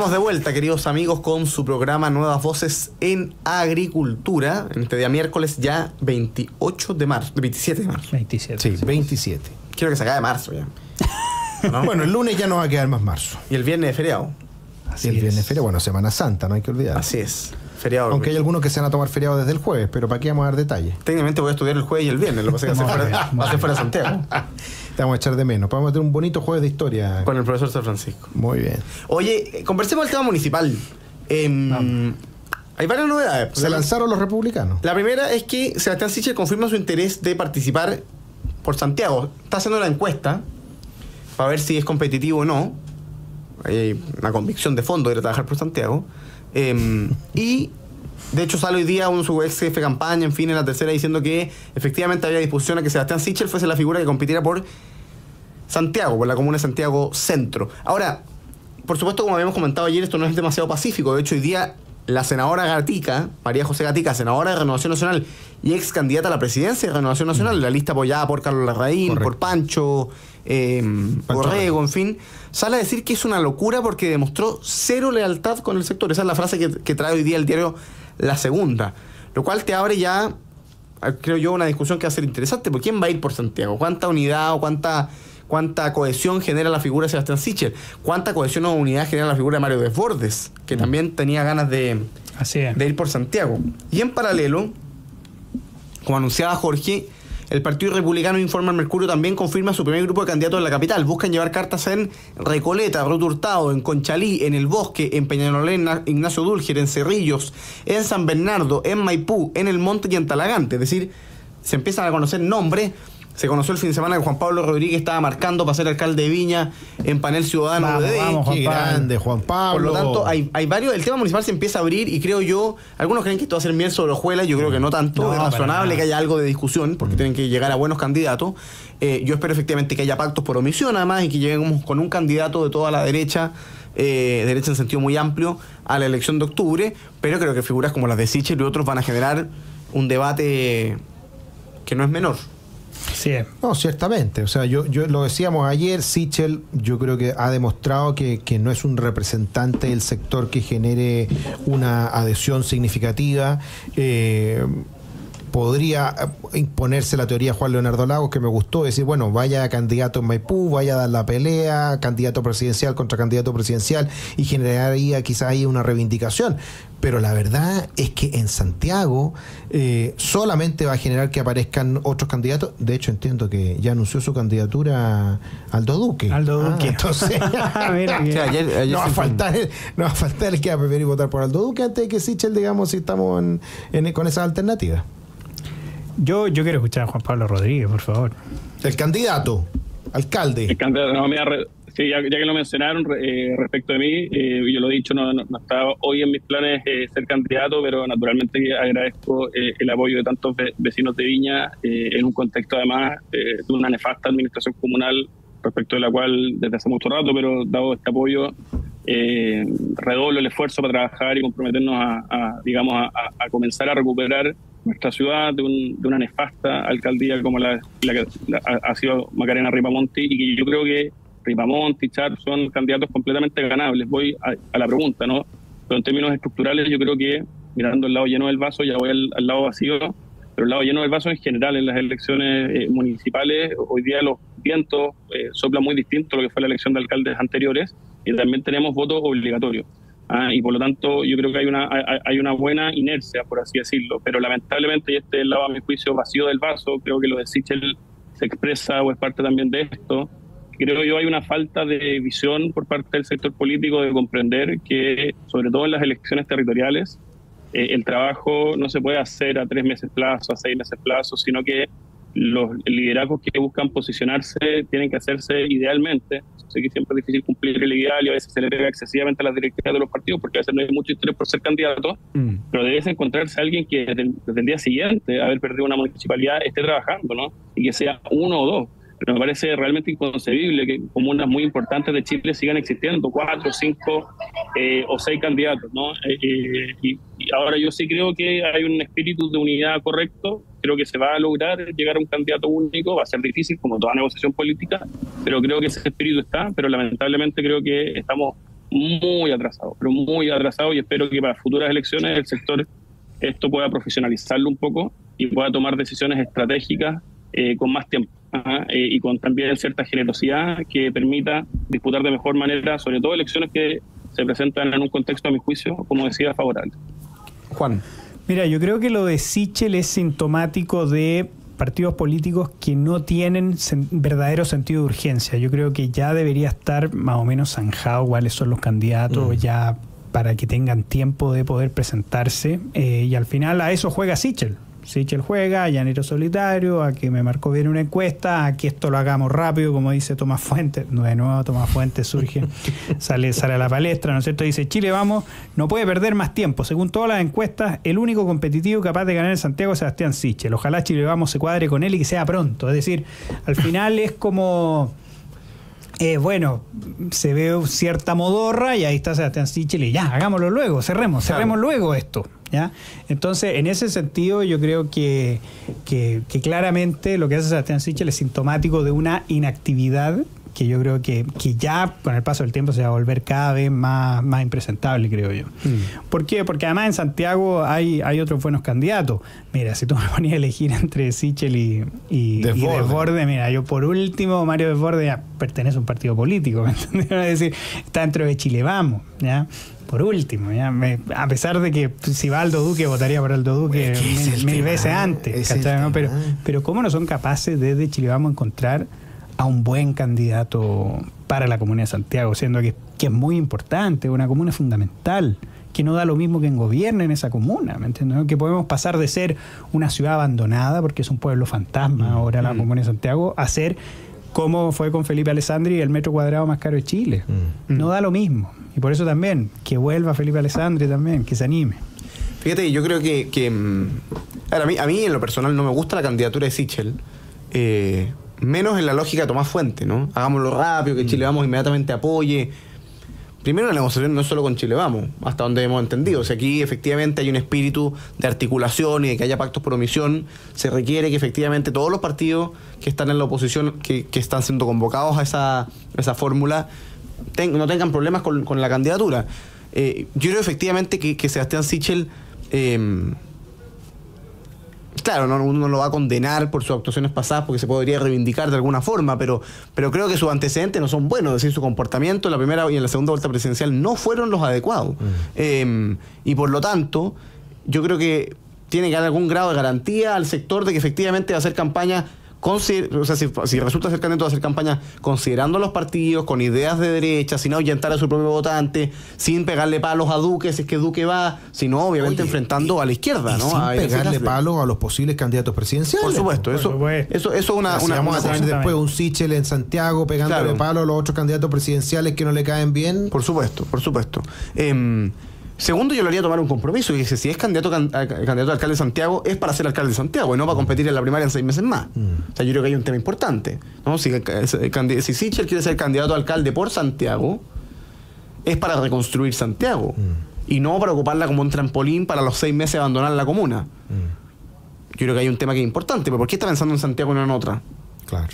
Estamos de vuelta, queridos amigos, con su programa Nuevas Voces en Agricultura, en este día miércoles ya veintiocho de marzo, veintisiete de marzo. veintisiete. Sí, veintisiete. Quiero que se acabe marzo ya. ¿No? Bueno, el lunes ya no va a quedar más marzo. Y el viernes de feriado. Así y el viernes de feriado, bueno, Semana Santa, no hay que olvidar. Así es. Feriado. Aunque hay algunos que se van a tomar feriado desde el jueves, pero ¿para qué vamos a dar detalles? Técnicamente voy a estudiar el jueves y el viernes, lo que pasa es que va a ser fuera, va a ser fuera de Santiago. Te vamos a echar de menos. Vamos a tener un bonito jueves de historia. Con el profesor San Francisco. Muy bien. Oye, conversemos del tema municipal. Eh, hay varias novedades. Se lanzaron los republicanos. La primera es que Sebastián Sichel confirma su interés de participar por Santiago. Está haciendo la encuesta para ver si es competitivo o no. Hay una convicción de fondo de ir a trabajar por Santiago. Eh, y de hecho sale hoy día un su ex jefe de campaña, en fin, en la tercera, diciendo que efectivamente había disposición a que Sebastián Sichel fuese la figura que compitiera por Santiago, por la comuna de Santiago Centro. Ahora, por supuesto, como habíamos comentado ayer, esto no es demasiado pacífico. De hecho, hoy día la senadora Gatica, María José Gatica, senadora de Renovación Nacional y ex candidata a la presidencia de Renovación Nacional, mm. la lista apoyada por Carlos Larraín, Correcto. por Pancho, eh, Borrego, en fin, sale a decir que es una locura porque demostró cero lealtad con el sector. Esa es la frase que, que trae hoy día el diario La Segunda, lo cual te abre ya, creo yo, una discusión que va a ser interesante. ¿Por quién va a ir por Santiago? ¿Cuánta unidad o cuánta, cuánta cohesión genera la figura de Sebastián Sichel? ¿Cuánta cohesión o unidad genera la figura de Mario Desbordes, que mm. también tenía ganas de, Así es. de ir por Santiago? Y en paralelo, como anunciaba Jorge, el Partido Republicano, informa al Mercurio, también confirma su primer grupo de candidatos en la capital. Buscan llevar cartas en Recoleta, Ruta Hurtado, en Conchalí, en El Bosque, en Peñalolén, Ignacio Dúlger, en Cerrillos, en San Bernardo, en Maipú, en El Monte y en Talagante. Es decir, se empiezan a conocer nombres. Se conoció el fin de semana que Juan Pablo Rodríguez estaba marcando para ser alcalde de Viña en Panel Ciudadano. Vamos, de vamos, Juan Qué Pablo. grande, Juan Pablo. Por lo tanto, hay, hay varios. El tema municipal se empieza a abrir y creo yo, algunos creen que esto va a ser miel sobre hojuelas. Yo creo que no tanto. No, es razonable que haya algo de discusión porque mm. tienen que llegar a buenos candidatos. Eh, yo espero efectivamente que haya pactos por omisión, además, y que lleguemos con un candidato de toda la derecha, eh, derecha en sentido muy amplio, a la elección de octubre. Pero creo que figuras como las de Sichel y otros van a generar un debate que no es menor. Sí. No, ciertamente. O sea, yo, yo lo decíamos ayer, Sichel yo creo que ha demostrado que, que no es un representante del sector que genere una adhesión significativa. Eh, podría imponerse la teoría de Juan Leonardo Lagos, que me gustó, decir, bueno, vaya candidato en Maipú, vaya a dar la pelea, candidato presidencial contra candidato presidencial, y generaría quizás ahí una reivindicación. Pero la verdad es que en Santiago eh, solamente va a generar que aparezcan otros candidatos. De hecho, entiendo que ya anunció su candidatura Aldo Duque. Aldo Duque. Ah, entonces, Mira, que... sí, ayer, ayer no, va a faltar, no va a faltar el que va a preferir votar por Aldo Duque antes de que Sichel, digamos, si estamos en, en, con esas alternativas. Yo, yo quiero escuchar a Juan Pablo Rodríguez, por favor. El candidato, alcalde. El candidato, no, mira, sí, ya, ya que lo mencionaron eh, respecto de mí, eh, yo lo he dicho, no, no, no está hoy en mis planes eh, ser candidato, pero naturalmente agradezco eh, el apoyo de tantos ve vecinos de Viña eh, en un contexto además eh, de una nefasta administración comunal respecto de la cual desde hace mucho rato, pero dado este apoyo, eh, redoblo el esfuerzo para trabajar y comprometernos a, a digamos, a, a comenzar a recuperar nuestra ciudad de, un, de una nefasta alcaldía como la, la que la, ha sido Macarena Ripamonti, y que yo creo que Ripamonti, Char son candidatos completamente ganables. Voy a, a la pregunta, ¿no? Pero en términos estructurales yo creo que, mirando el lado lleno del vaso, ya voy al, al lado vacío, pero el lado lleno del vaso en general en las elecciones eh, municipales, hoy día los vientos eh, soplan muy distinto a lo que fue la elección de alcaldes anteriores, y también tenemos votos obligatorios. Ah, y por lo tanto yo creo que hay una hay, hay una buena inercia, por así decirlo, pero lamentablemente, y este es el lado a mi juicio vacío del vaso, creo que lo de Sichel se expresa o es parte también de esto. Creo yo hay una falta de visión por parte del sector político de comprender que, sobre todo en las elecciones territoriales, eh, el trabajo no se puede hacer a tres meses plazo, a seis meses plazo, sino que los liderazgos que buscan posicionarse tienen que hacerse idealmente. Sé que siempre es difícil cumplir el ideal y a veces se le pega excesivamente a las directivas de los partidos porque a veces no hay mucho interés por ser candidato, mm. pero debes encontrarse a alguien que desde el, desde el día siguiente, haber perdido una municipalidad, esté trabajando, ¿no? Y que sea uno o dos. Pero me parece realmente inconcebible que comunas muy importantes de Chile sigan existiendo cuatro, cinco eh, o seis candidatos, ¿no? Eh, eh, y, y ahora yo sí creo que hay un espíritu de unidad correcto. Creo que se va a lograr llegar a un candidato único. Va a ser difícil, como toda negociación política, pero creo que ese espíritu está. Pero lamentablemente creo que estamos muy atrasado, pero muy atrasado, y espero que para futuras elecciones el sector esto pueda profesionalizarlo un poco y pueda tomar decisiones estratégicas eh, con más tiempo. Ajá, eh, y con también cierta generosidad que permita disputar de mejor manera, sobre todo elecciones que se presentan en un contexto, a mi juicio, como decía, favorable. Juan. Mira, yo creo que lo de Sichel es sintomático de partidos políticos que no tienen sen- verdadero sentido de urgencia. Yo creo que ya debería estar más o menos zanjado cuáles son los candidatos, mm. ya para que tengan tiempo de poder presentarse, eh, y al final a eso juega Sichel. Sichel juega a llanero solitario, a que me marcó bien una encuesta, a que esto lo hagamos rápido, como dice Tomás Fuentes. De nuevo Tomás Fuentes surge, sale, sale a la palestra, ¿no es cierto? Dice, Chile Vamos no puede perder más tiempo. Según todas las encuestas, el único competitivo capaz de ganar en Santiago es Sebastián Sichel. Ojalá Chile Vamos se cuadre con él y que sea pronto. Es decir, al final es como... Eh, bueno, se ve cierta modorra y ahí está Sebastián Sichel y ya, hagámoslo luego, cerremos, cerremos claro. luego esto, ¿ya? Entonces, en ese sentido, yo creo que, que, que claramente lo que hace Sebastián Sichel es sintomático de una inactividad que yo creo que, que ya con el paso del tiempo se va a volver cada vez más, más impresentable, creo yo. Mm. ¿Por qué? Porque además en Santiago hay, hay otros buenos candidatos. Mira, si tú me ponías a elegir entre Sichel y, y, Desborde. y Desborde, mira, yo por último, Mario Desborde ya pertenece a un partido político, ¿me entiendes? Es decir, está dentro de Chile Vamos, ¿ya? Por último, ¿ya? Me, a pesar de que si va Aldo Duque, votaría por Aldo Duque mil, mil veces antes, ¿cachai? ¿No? Pero, pero ¿cómo no son capaces desde Chile Vamos a encontrar a un buen candidato para la Comunidad de Santiago, siendo que, que es muy importante, una comuna fundamental, que no da lo mismo que en gobierno en esa comuna, ¿me entiendes? ¿No? Que podemos pasar de ser una ciudad abandonada, porque es un pueblo fantasma ahora la Comunidad de Santiago, a ser, como fue con Felipe Alessandri, el metro cuadrado más caro de Chile. Mm. No da lo mismo. Y por eso también, que vuelva Felipe Alessandri también, que se anime. Fíjate, yo creo que... que a, mí, a mí, en lo personal, no me gusta la candidatura de Sichel, eh... menos en la lógica de Tomás Fuentes, ¿no? Hagámoslo rápido, que Chile Vamos inmediatamente apoye. Primero, la negociación no es solo con Chile Vamos, hasta donde hemos entendido. O sea, aquí efectivamente hay un espíritu de articulación y de que haya pactos por omisión. Se requiere que efectivamente todos los partidos que están en la oposición, que, que están siendo convocados a esa, a esa fórmula, ten, no tengan problemas con, con la candidatura. Eh, yo creo efectivamente que, que Sebastián Sichel... Eh, Claro, no, uno no lo va a condenar por sus actuaciones pasadas porque se podría reivindicar de alguna forma, pero, pero creo que sus antecedentes no son buenos. Es decir, su comportamiento en la primera y en la segunda vuelta presidencial no fueron los adecuados. Mm. Eh, y por lo tanto, yo creo que tiene que dar algún grado de garantía al sector de que efectivamente va a hacer campaña. Consider- o sea, si, si resulta ser candidato a hacer campaña considerando a los partidos, con ideas de derecha, sin ahuyentar a su propio votante, sin pegarle palos a Duque si es que Duque va, sino obviamente Oye, enfrentando y, a la izquierda, y ¿no? Sin a pegarle palos a los posibles candidatos presidenciales. Por supuesto, eso, Por eso, eso es una, o sea, una, vamos una a tener después un Sichel en Santiago pegándole claro. palos a los otros candidatos presidenciales que no le caen bien. Por supuesto, por supuesto. Eh, Segundo, yo le haría tomar un compromiso, y dice, si es candidato, can, a, candidato a alcalde de Santiago, es para ser alcalde de Santiago y no para competir en la primaria en seis meses más. Mm. O sea, yo creo que hay un tema importante, ¿no? Si, si Sichel quiere ser candidato a alcalde por Santiago, es para reconstruir Santiago mm. y no para ocuparla como un trampolín para los seis meses abandonar la comuna. Mm. Yo creo que hay un tema que es importante, pero ¿por qué está pensando en Santiago y no en otra? Claro.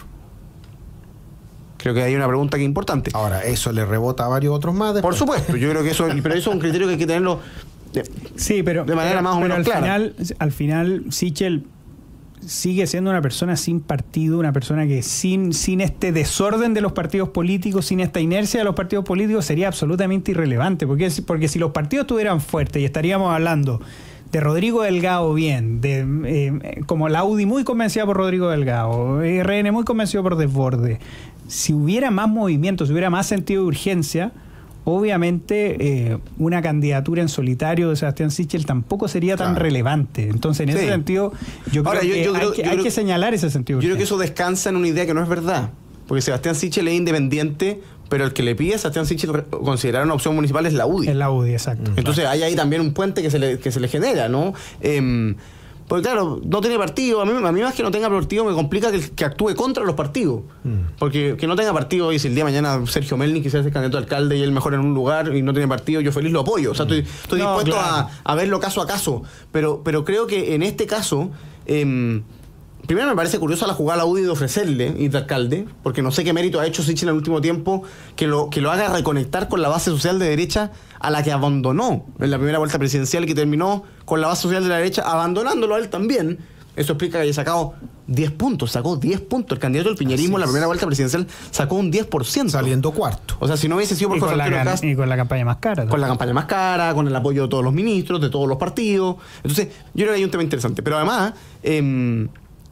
Creo que hay una pregunta que es importante. Ahora, eso le rebota a varios otros más. Después. Por supuesto, yo creo que eso, pero eso es un criterio que hay que tenerlo de, sí, pero, de manera pero, más o pero menos al clara. Final, al final, Sichel sigue siendo una persona sin partido, una persona que sin, sin este desorden de los partidos políticos, sin esta inercia de los partidos políticos, sería absolutamente irrelevante. Porque, porque si los partidos estuvieran fuertes y estaríamos hablando de Rodrigo Delgado bien, de eh, como la U D I muy convencida por Rodrigo Delgado, R N muy convencido por Desborde, si hubiera más movimiento, si hubiera más sentido de urgencia, obviamente eh, una candidatura en solitario de Sebastián Sichel tampoco sería tan claro. relevante. Entonces, en sí. ese sentido, yo creo Ahora, yo, que yo hay, creo, que, hay creo, que señalar ese sentido. Yo creo que eso descansa en una idea que no es verdad. Porque Sebastián Sichel es independiente, pero el que le pide a Sebastián Sichel considerar una opción municipal es la U D I. Es la U D I, exacto. Entonces, claro. hay ahí también un puente que se le, que se le genera, ¿no? Eh, Porque claro, no tiene partido. A mí, a mí más que no tenga partido me complica que, que actúe contra los partidos. Mm. Porque que no tenga partido, y si el día de mañana Sergio Melnik quisiera ser candidato a alcalde y él mejor en un lugar y no tiene partido, yo feliz lo apoyo. O sea, estoy, estoy no, dispuesto claro. a, a verlo caso a caso. Pero, pero creo que en este caso, eh, primero me parece curiosa la jugada a la U D I de ofrecerle ir de alcalde, porque no sé qué mérito ha hecho Sichel en el último tiempo que lo, que lo haga reconectar con la base social de derecha a la que abandonó en la primera vuelta presidencial y que terminó con la base social de la derecha abandonándolo a él también. Eso explica que haya sacado diez puntos, sacó diez puntos. El candidato del piñerismo en la primera vuelta presidencial sacó un diez por ciento. Saliendo cuarto. O sea, si no hubiese sido por y, con la, Cast, y con la campaña más cara. ¿no? Con la campaña más cara, con el apoyo de todos los ministros, de todos los partidos. Entonces, yo creo que hay un tema interesante. Pero además, eh,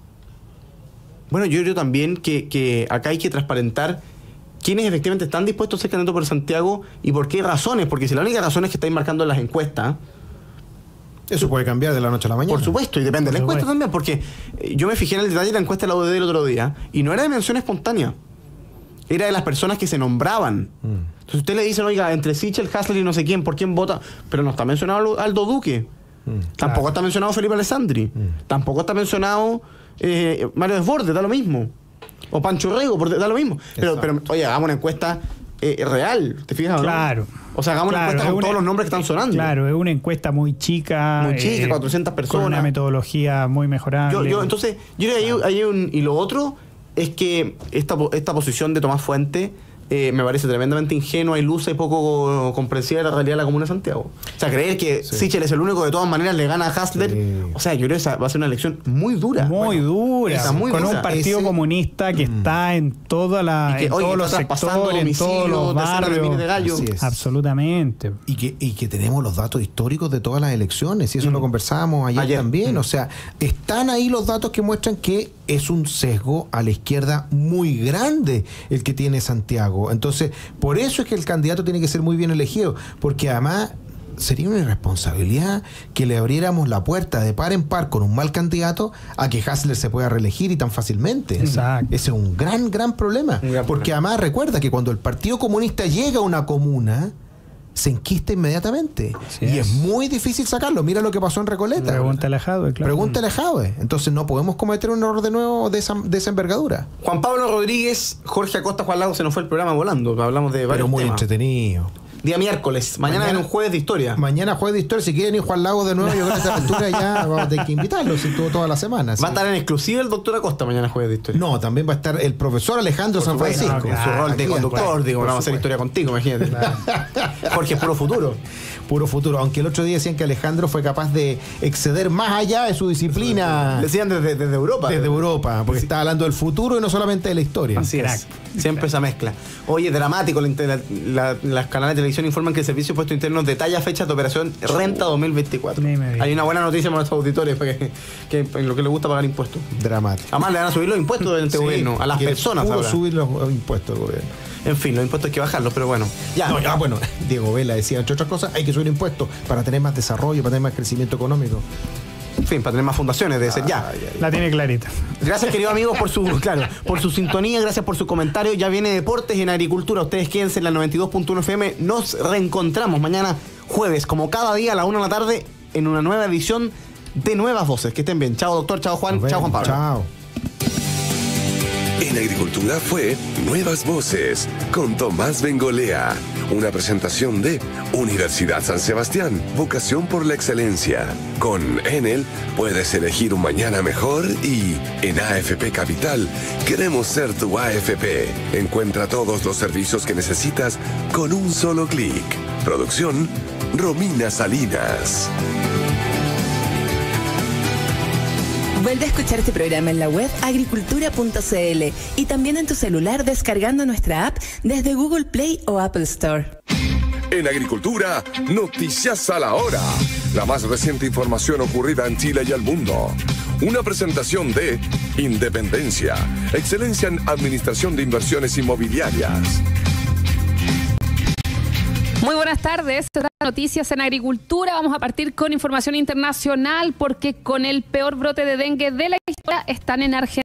bueno, yo creo también que, que acá hay que transparentar quiénes efectivamente están dispuestos a ser candidatos por Santiago y por qué razones. Porque si la única razón es que estáis marcando en las encuestas... Eso puede cambiar de la noche a la mañana. Por supuesto, y depende de la encuesta también, porque yo me fijé en el detalle de la encuesta de la U D D el otro día, y no era de mención espontánea, era de las personas que se nombraban. Mm. Entonces usted le dice, oiga, entre Sichel, Hasler y no sé quién, ¿por quién vota? Pero no está mencionado Aldo Duque, mm, tampoco claro. está mencionado Felipe Alessandri, mm. tampoco está mencionado eh, Mario Desbordes, da lo mismo, o Pancho Rego, da lo mismo. Pero, pero, oye, hagamos una encuesta eh, real, ¿te fijas? Claro. ¿no? O sea, hagamos claro, una encuesta con una, todos los nombres que están sonando. Claro, es una encuesta muy chica. Muy chica, eh, cuatrocientas personas. Con una metodología muy mejorable. Yo, yo, entonces, yo creo que hay, hay un... Y lo otro es que esta, esta posición de Tomás Fuente eh, me parece tremendamente ingenua, ilusa y poco comprensiva de la realidad de la Comuna de Santiago. O sea, creer que sí. Sichel es el único que de todas maneras le gana a Hasler, sí. o sea, yo creo que esa va a ser una elección muy dura. Muy bueno, dura. Esa, muy con dura. un partido Ese, comunista que mm. está en toda la que, en oye, todos los sectores, en todos los barrios. De gallo. Absolutamente. Y que, y que tenemos los datos históricos de todas las elecciones, y eso mm. lo conversábamos ayer, ayer. también. Mm. O sea, están ahí los datos que muestran que es un sesgo a la izquierda muy grande el que tiene Santiago. Entonces, por eso es que el candidato tiene que ser muy bien elegido, porque además sería una irresponsabilidad que le abriéramos la puerta de par en par con un mal candidato a que Hasler se pueda reelegir y tan fácilmente. Exacto. Ese es un gran, gran problema. Un gran porque problema. Además recuerda que cuando el Partido Comunista llega a una comuna, se enquista inmediatamente. Así y es. es muy difícil sacarlo. Mira lo que pasó en Recoleta. Pregúntale a Jadwe, claro. Pregúntale a Jadwe. Entonces no podemos cometer un error de nuevo de esa, de esa envergadura. Juan Pablo Rodríguez, Jorge Acosta, Juan Lago, se nos fue el programa volando. Hablamos de varios Pero muy temas. entretenido. Día miércoles. Mañana viene un jueves de historia. Mañana jueves de historia. Si quieren ir Juan Lago de nuevo, yo creo que a esta altura ya vamos a tener que invitarlo. Si tuvo toda la semana. ¿sí? Va a estar en exclusiva el doctor Acosta mañana jueves de historia. No, también va a estar el profesor Alejandro Por San Francisco. Con su rol de conductor. Digo, vamos a hacer historia contigo, imagínate. Claro. Jorge, puro futuro. Puro futuro. Aunque el otro día decían que Alejandro fue capaz de exceder más allá de su disciplina. Decían desde, desde Europa. Desde Europa, porque sí. está hablando del futuro y no solamente de la historia. Así es. Siempre esa mezcla. Oye, dramático. La, la, la, las canales de televisión informan que el Servicio de Impuestos Internos detalla fechas de operación Renta dos mil veinticuatro. Hay una buena noticia para nuestros auditores, porque que, que en lo que les gusta pagar impuestos. Dramático. Además le van a subir los impuestos del sí, gobierno, a las personas ahora. subir los impuestos del gobierno. En fin, los impuestos hay que bajarlos, pero bueno. Ya, no, ya bueno, Diego Vela decía, entre otras cosas, hay que subir impuestos para tener más desarrollo, para tener más crecimiento económico. En fin, para tener más fundaciones, debe ser ya. Ay, ay, la tiene clarita. Gracias, queridos amigos, por su, claro, por su sintonía, gracias por su comentario. Ya viene Deportes en Agricultura. Ustedes quédense en la noventa y dos punto uno F M. Nos reencontramos mañana jueves, como cada día a la una de la tarde, en una nueva edición de Nuevas Voces. Que estén bien. Chao, doctor. Chao, Juan. Chao, Juan Pablo. Chao. En Agricultura fue Nuevas Voces con Tomás Bengolea. Una presentación de Universidad San Sebastián, vocación por la excelencia. Con Enel puedes elegir un mañana mejor y en A F P Capital queremos ser tu A F P. Encuentra todos los servicios que necesitas con un solo clic. Producción Romina Salinas. Vuelve a escuchar este programa en la web agricultura punto c l y también en tu celular descargando nuestra app desde Google Play o Apple Store. En Agricultura, noticias a la hora. La más reciente información ocurrida en Chile y el mundo. Una presentación de Independencia, excelencia en administración de inversiones inmobiliarias. Muy buenas tardes, noticias en Agricultura. Vamos a partir con información internacional porque con el peor brote de dengue de la historia están en Argentina.